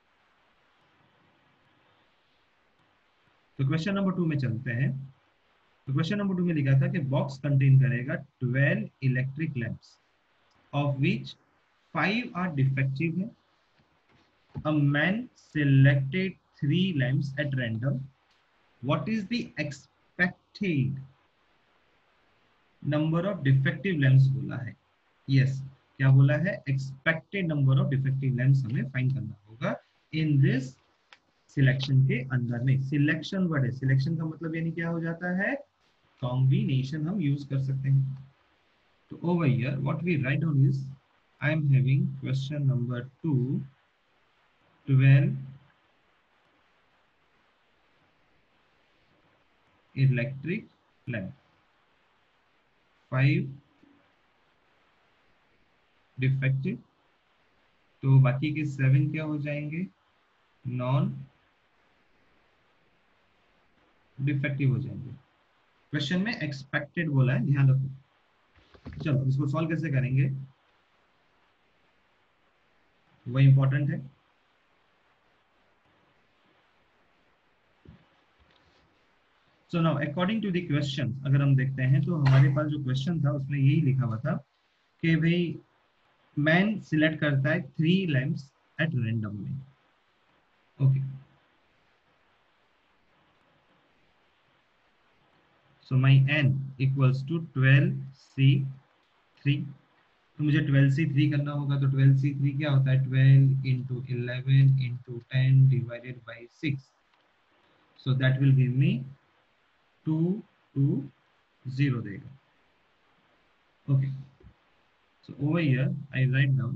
to question number two में चलते हैं। तो क्वेश्चन नंबर टू में लिखा था कि बॉक्स कंटेन करेगा twelve electric lamps of which five are defective है। A man selected three lamps at random, what is the expected expected number of defective lamps बोला है। यस yes, क्या बोला है? Expected number of defective lamps हमें find करना होगा in this selection के अंदर में। सिलेक्शन वर्ड है, सिलेक्शन का मतलब यानी क्या हो जाता है? कॉम्बिनेशन हम यूज कर सकते हैं। तो over here what we write down is I am having question number two, twelve electric lamp, five defective, तो बाकी के सेवन क्या हो जाएंगे? नॉन डिफेक्टिव हो जाएंगे। क्वेश्चन में एक्सपेक्टेड बोला है, ध्यान रखो। चलो इसको सॉल्व कैसे करेंगे वो इंपॉर्टेंट है। So now according to the question अगर हम देखते हैं तो हमारे पास जो क्वेश्चन था उसमें यही लिखा हुआ था कि भाई मैन सिलेक्ट करता है थ्री लैंप्स एट रैंडम में। Okay, so my N equals to twelve C three. तो मुझे ट्वेल्व सी थ्री करना होगा, तो ट्वेल्व सी थ्री क्या होता है? Twelve into eleven into ten divided by six, so that will give me two two zero देगा। Okay, so over here I write down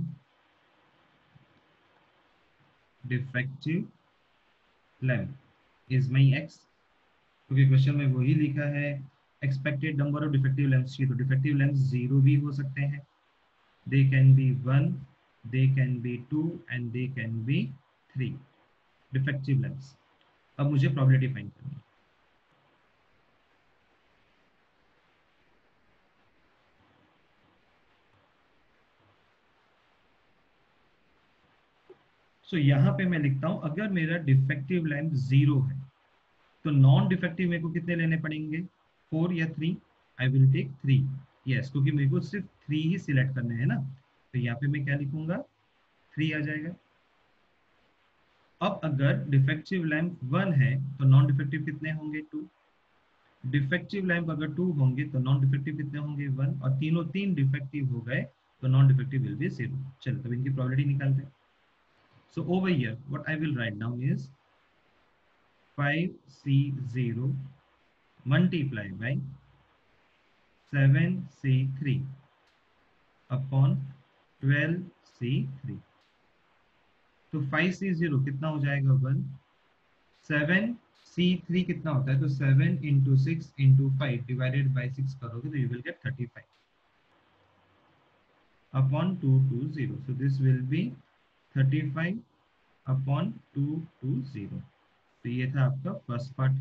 defective lamp is my x, क्योंकि question में वही लिखा है expected number of defective lamps की। तो defective lamps zero भी हो सकते हैं, they can be one, they can be two and they can be three defective lamps. अब मुझे प्रोबेबिलिटी फाइंड करनी है। सो so, यहाँ पे मैं लिखता हूँ अगर मेरा डिफेक्टिव लैंप जीरो है तो नॉन डिफेक्टिव मेरे को कितने लेने पड़ेंगे? फोर या three? I will take three. Yes, क्योंकि मेरे को सिर्फ थ्री ही सिलेक्ट करने हैं ना, तो यहाँ पे मैं क्या लिखूंगा? थ्री आ जाएगा। अब अगर डिफेक्टिव लैंप वन है तो नॉन डिफेक्टिव कितने होंगे? टू। डिफेक्टिव लैंप अगर टू होंगे तो नॉन डिफेक्टिव कितने होंगे? वन। और तीनों तीन डिफेक्टिव हो गए तो non defective will be zero. चलो तब इनकी प्रोबेबिलिटी निकालते हैं। So over here what I will write down is five C zero multiply by seven C three upon twelve C three. तो फाइव सी जीरो कितना हो जाएगा? वन। सेवन सी थ्री कितना होता है? तो seven into six into five divided by six करोगे तो you will get thirty five upon two two zero. So this will be thirty five upon two two zero. तो ये था आपका फर्स्ट पार्ट।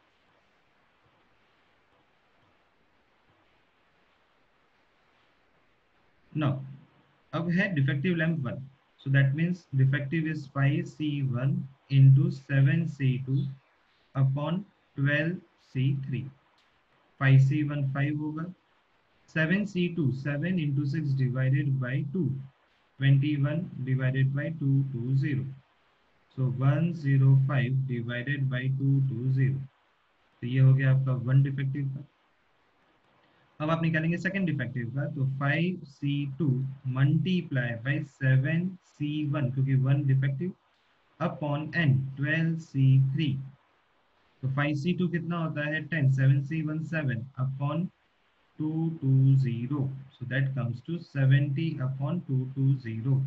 नाउ अब है defective lamp one, so that means defective is five C one into seven C two upon twelve C three. Five C one five होगा, seven C two seven into six divided by two, twenty one divided by two two zero, so one zero five divided by two two zero. तो ये हो गया आपका one defective का। अब आप निकालेंगे सेकंड डिफेक्टिव का, तो five C two multiply by seven C one, क्योंकि one defective, upon N twelve C three. तो फाइव सी टू कितना होता है? Ten, seven C one seven upon two two zero, so that comes to seventy upon two two zero.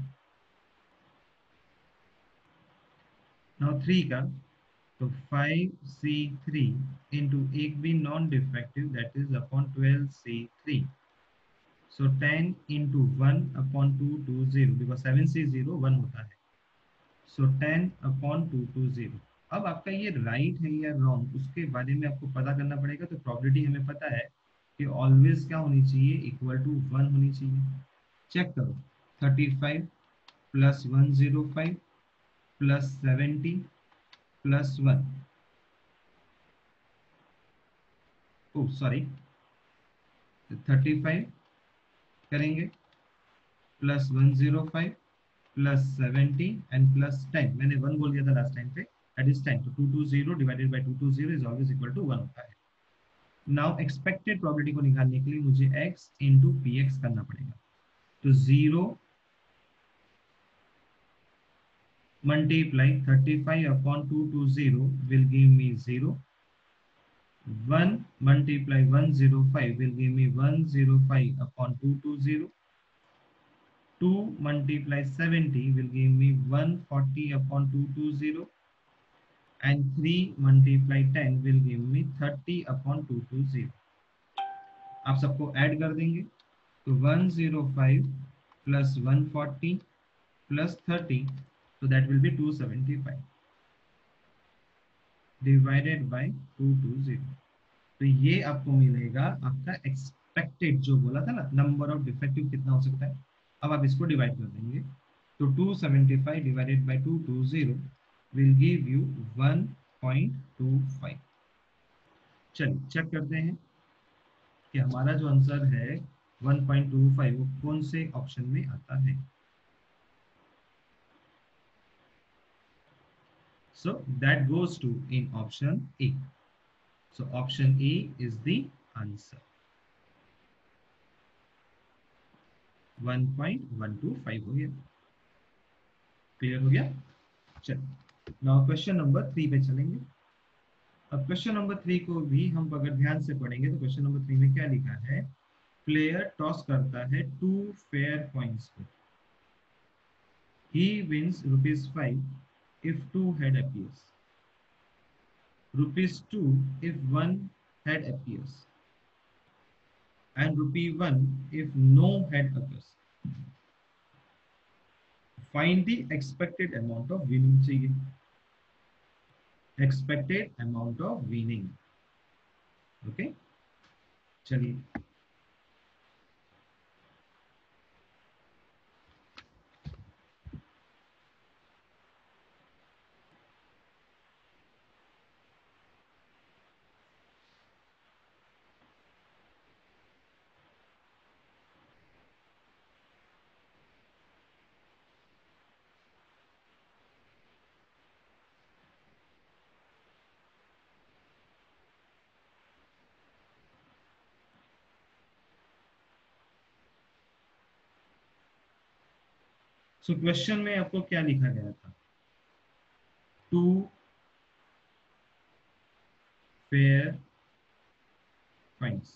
Now three का, तो five C three into एक भी non defective that is upon twelve C three, so ten into one upon two two zero, because seven से zero one होता है, so ten upon two two zero. अब आपका ये राइट है या रॉन्ग उसके बारे में आपको पता करना पड़ेगा। तो प्रोबेबिलिटी हमें पता है कि ऑलवेज क्या होनी चाहिए? इक्वल टू वन होनी चाहिए। चेक करो, thirty five plus one zero five plus seventy plus one, oh sorry, thirty five करेंगे plus one zero five plus seventy and plus ten. मैंने वन बोल दिया था लास्ट टाइम पे, दैट इज टेन। तो two two zero divided by two two zero is always equal to one होता है। Now expected probability को निकालने के लिए मुझे x इंटू पी एक्स करना पड़ेगा। तो zero multiply thirty five upon two two zero will give me zero. One multiply one zero five will give me one zero five upon two two zero. Two multiply seventy will give me one forty upon two two zero. and three multiply ten will give me thirty upon two hundred twenty। आप सबको add कर देंगे तो one hundred five plus one forty plus thirty, so that will be two seventy-five divided by two hundred twenty। तो ये आपको मिलेगा आपका एक्सपेक्टेड, जो बोला था ना नंबर ऑफ डिफेक्टिव कितना हो सकता है। अब आप इसको डिवाइड कर देंगे तो two seventy-five divided by two hundred twenty will give you one point two five। चलिए चेक करते हैं कि हमारा जो आंसर है one point two five वो कौन से ऑप्शन में आता है। So that goes to in option A। So option A is the answer। one point one two five हो गया, क्लियर हो गया। चलिए नाउ क्वेश्चन नंबर थ्री पे चलेंगे। अब क्वेश्चन नंबर थ्री को भी हम अगर ध्यान से पढ़ेंगे तो क्वेश्चन नंबर थ्री में क्या लिखा है, प्लेयर टॉस करता है टू फेयर कॉइन्स को। He wins rupees five if two head appears, rupees two if one head appears, and rupee one if no head occurs। Find the expected amount of winning चाहिए, expected amount of winning। Okay चलिए so so, question में आपको क्या लिखा गया था, two fair coins.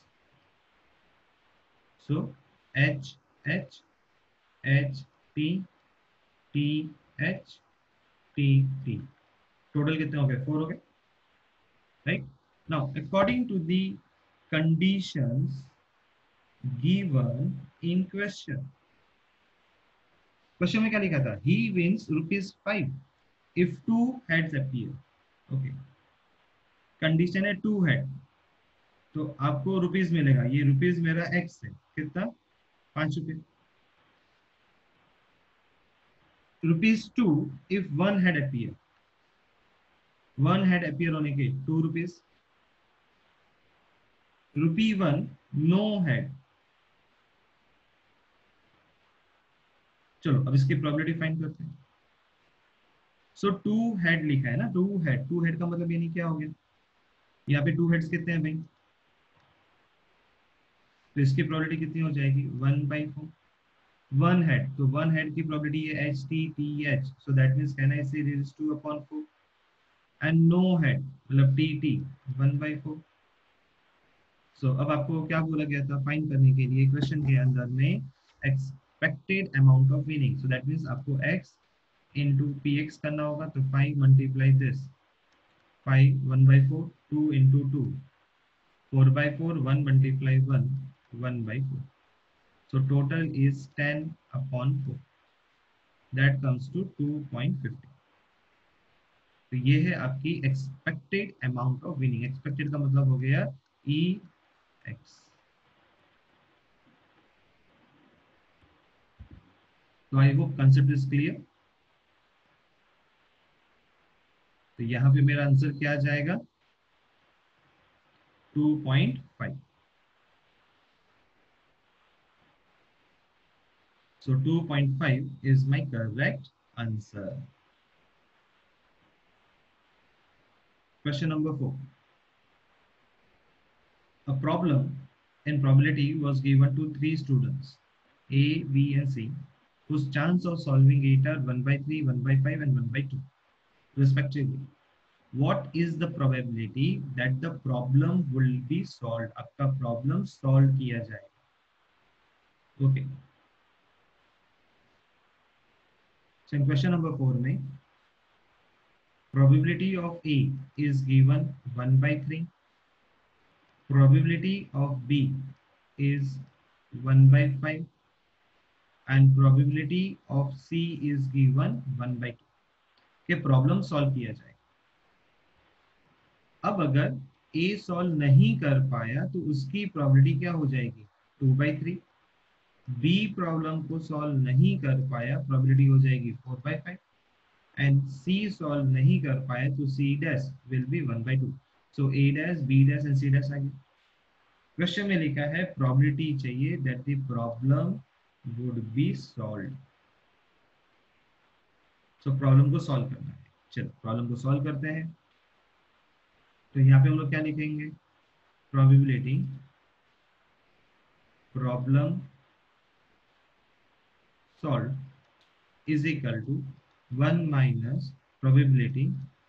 So H H H T T H T T, total कितने हो गए, फोर हो गए, right. Now according to the conditions given in question, question में क्या लिखा था, he wins rupees five if two heads appear. Okay condition है टू हेड, तो आपको रुपीज मिलेगा, ये रुपीज मेरा एक्स है, कितना, पांच रुपये। Rupees two if one head appear, one head appear होने के two rupees. Rupee one no head, चलो अब इसकी प्रोबेबिलिटी फाइंड करते हैं। सो टू हेड लिखा है ना, टू हेड, टू हेड का मतलब यानी क्या हो गया, यहाँ पे टू हेड्स कितने हैं भाई, तो इसकी प्रोबेबिलिटी कितनी हो जाएगी, one by four. One head, तो वन हेड की प्रोबेबिलिटी है H T T H, so that means can I say raise two upon four. And no head मतलब T T, one by four. So अब आपको क्या बोला गया था, फाइंड करने के लिए क्वेश्चन के अंदर में expected amount of winning. So that means आपको x इंटू पी एक्स करना होगा, तो five multiply this, five one by four, two into two four by four, one multiply one, one by four. So total is ten upon four, that comes to two point five zero। तो ये है आपकी expected amount of winning. Expected का मतलब हो गया E X. तो I hope concept is clear. तो यहाँ पे मेरा आंसर क्या आ जाएगा, two point five. So two point five is my correct answer। Question number four। A problem in probability was given to three students, A, B, and C, whose chance of solving it are one by three, one by five, and one by two, respectively. What is the probability that the problem will be solved? आपका problem solve किया जाएगा. Okay. So in question number four में probability of A is given one by three. Probability of B is one by five. And probability of C is given one by two. के problem solve किया जाए. अब अगर A solve नहीं कर पाया तो उसकी प्रोबेबिलिटी क्या हो जाएगी? Two by three. B problem को सॉल्व नहीं कर पाया, प्रोबेबिलिटी हो जाएगी four by five. And C solve नहीं कर पाया तो C dash will be one by two. So A dash, B dash and C dash आ गया. क्वेश्चन में लिखा है प्रोबेबिलिटी चाहिए that the problem would be solved. So problem को सॉल्व करना है. चलो प्रॉब्लम को सॉल्व करते हैं. तो यहाँ पे हम लोग क्या लिखेंगे? Probability problem solve is equal to one minus probability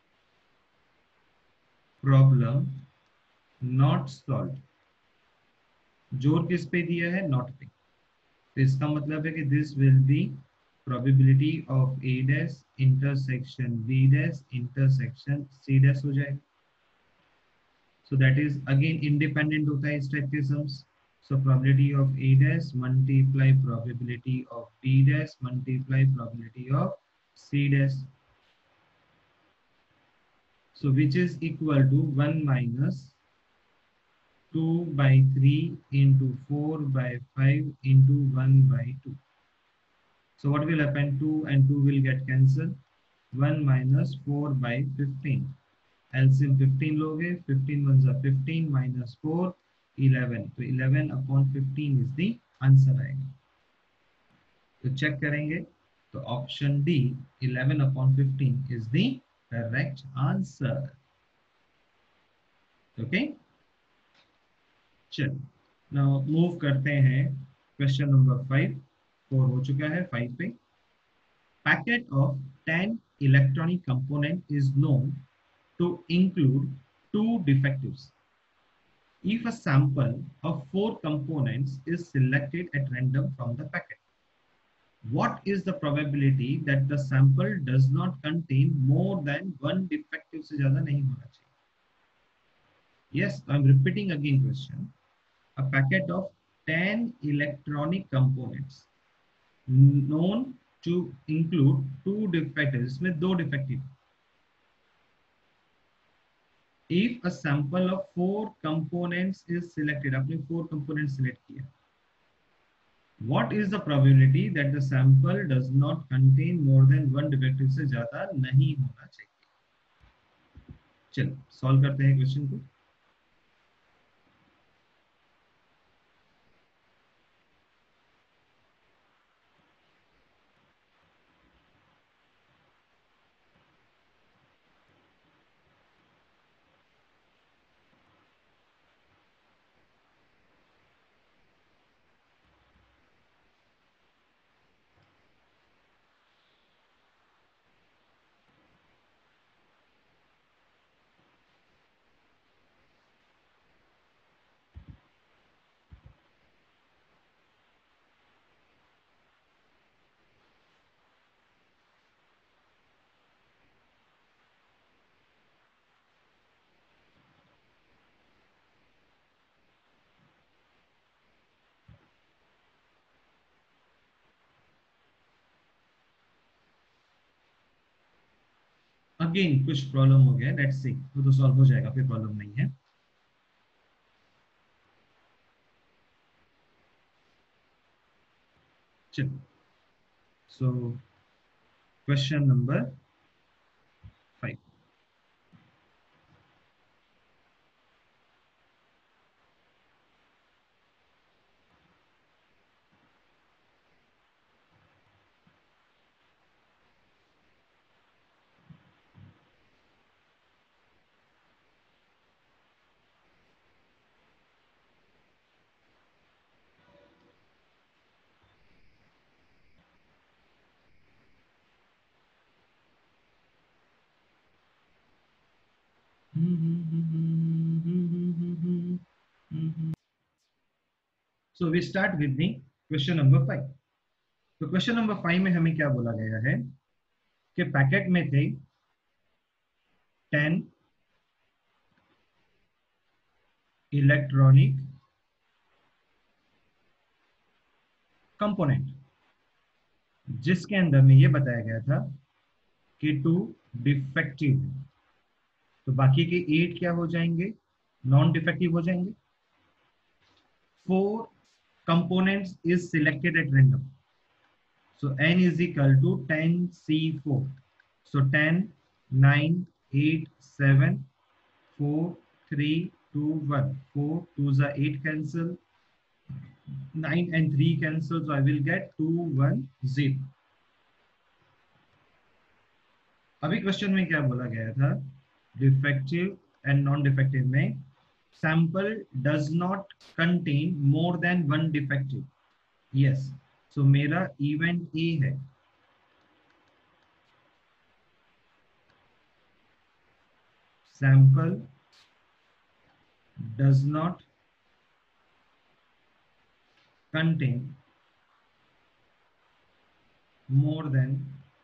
problem not solve. जोर किस पे दिया है? नॉट पे. तो इसका मतलब है कि this will be probability of A dash intersection B dash intersection C dash हो जाएगा. So that is again independent होता है इस टाइप के sums. So probability of A dash multiply probability of B dash multiply probability of C dash. So which is equal to one minus two by three into four by five into one by two. So what will happen? two and two will get cancelled. one minus four by fifteen. LCM fifteen लोगे, fifteen one जा fifteen minus four eleven. तो eleven upon fifteen is the answer आएगा. तो check करेंगे तो option D eleven upon fifteen is the correct answer. Okay. चलो now move करते हैं क्वेश्चन नंबर फाइव. फोर हो चुका है, फाइव पे. Packet of ten electronic component is known to include two defectives. If a sample of four components is selected at random from the packet, what is the probability that the sample does not contain more than one defective? से ज़्यादा नहीं होना चाहिए. Yes, I'm repeating again question. A packet of ten electronic components known to include two defectives. इसमें दो defective. If a sample of four components is selected, आपने four components select किया, what is the probability that the sample does not contain more than one defective? से ज्यादा नहीं होना चाहिए. चलो सॉल्व करते हैं क्वेश्चन को. अगेन कुछ प्रॉब्लम हो गया, लेट्स सी. वो तो सॉल्व हो जाएगा, फिर प्रॉब्लम नहीं है. चलो so question number five. So we start with the question number five. तो क्वेश्चन नंबर फाइव में हमें क्या बोला गया है कि पैकेट में थे टेन इलेक्ट्रॉनिक कंपोनेंट, जिसके अंदर में ये बताया गया था कि टू डिफेक्टिव है। तो बाकी के एट क्या हो जाएंगे, नॉन डिफेक्टिव हो जाएंगे। Four components is selected at random, so n is equal to ten C four, so ten, nine, eight, seven, four, three, two, one, four, two is eight cancel, nine and three cancel, so I will get two, one, zero. अभी question में क्या बोला गया था, defective and non defective में sample does not contain more than one defective. Yes, so मेरा event ए है, sample does not contain more than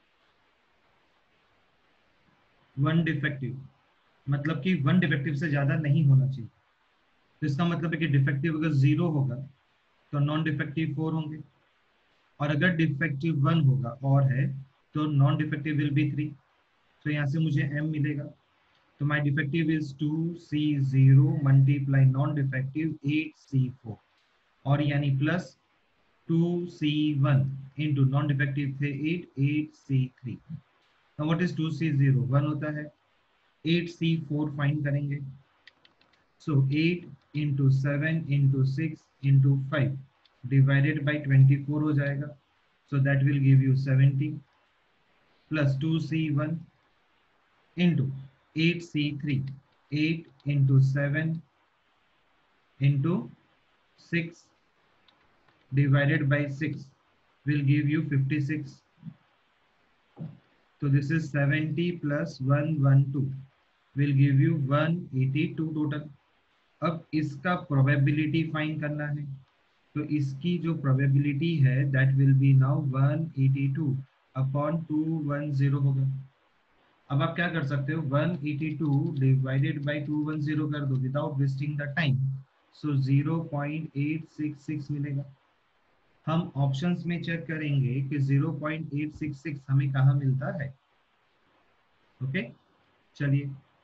one defective, मतलब कि वन डिफेक्टिव से ज्यादा नहीं होना चाहिए। तो इसका मतलब है कि डिफेक्टिव अगर जीरो होगा तो नॉन डिफेक्टिव फोर होंगे, और अगर डिफेक्टिव वन होगा और है तो non defective will be three. तो यहाँ से मुझे m मिलेगा। तो my defective is two C zero multiply non defective eight C four, और यानी plus two C one into non defective the eight, eight C three. Now what is two C zero, one होता है। Eight C four find करेंगे, so eight into seven into six into five divided by twenty four हो जाएगा, सो that will give you seventy, plus two C one into eight C three, eight into seven into six divided by six will give you fifty-six. So this is seventy plus one hundred twelve will give you one eighty-two total. अब इसका probability find करना है, तो इसकी जो probability है that will be now one eighty-two upon two hundred होगा। अब आप क्या कर सकते हो, one eighty-two divided by two hundred कर दो without wasting the time, so zero point eight six six मिलेगा। हम ऑप्शंस में चेक करेंगे कि zero point eight six six हमें कहाँ मिलता है। ओके, चलिए,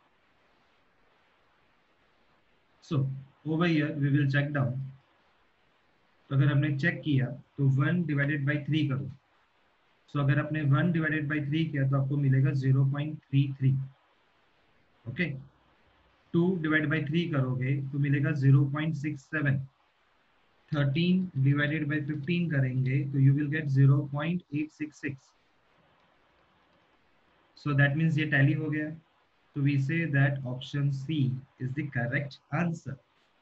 so over here we will check down. तो अगर हमने चेक किया तो वन डिवाइडेड बाई थ्री करो, सो so, अगर आपने वन डिवाइडेड बाई थ्री किया तो आपको मिलेगा zero point three three। Okay, two divide by three करोगे तो मिलेगा zero point six seven। Thirteen divided by fifteen करेंगे तो you will get zero point eight six six। So that means ये टैली हो गया, तो we say that option C is the correct answer.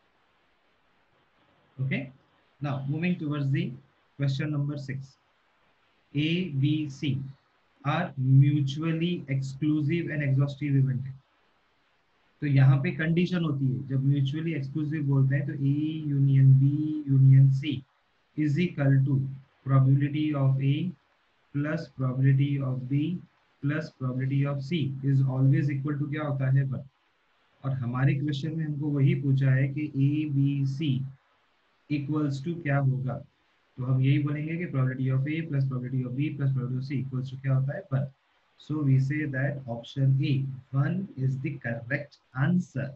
Okay, now moving towards the question number six. A B C are mutually exclusive and exhaustive event है। तो यहाँ पे condition होती है, जब म्यूचुअली एक्सक्लूसिव बोलते हैं तो A union B union C is equal to probability of A plus probability of B plus probability of C is always equal to क्या होता है, वन। और हमारे क्वेश्चन में हमको वही पूछा है कि A B C equals to क्या होगा, तो हम यही बोलेंगे कि probability of A plus probability of B plus probability of C equals to क्या होता है, one. So we say that option A, one is the correct answer.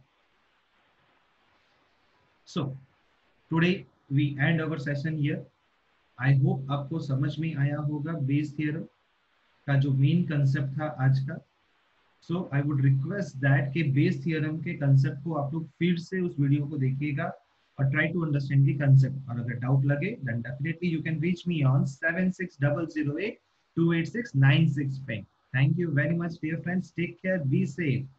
So today we end our session here. I hope आपको समझ में आया होगा base theorem का जो मेन कंसेप्ट था आज का। So I would request that कि बेस थ्योरम के कंसेप्ट को आप लोग फिर से उस वीडियो को देखिएगा और try to understand the concept. और अगर डाउट लगे then definitely you can reach me on seven six zero zero eight two eight six nine six पे। Thank you very much, dear friends. Take care. Be safe.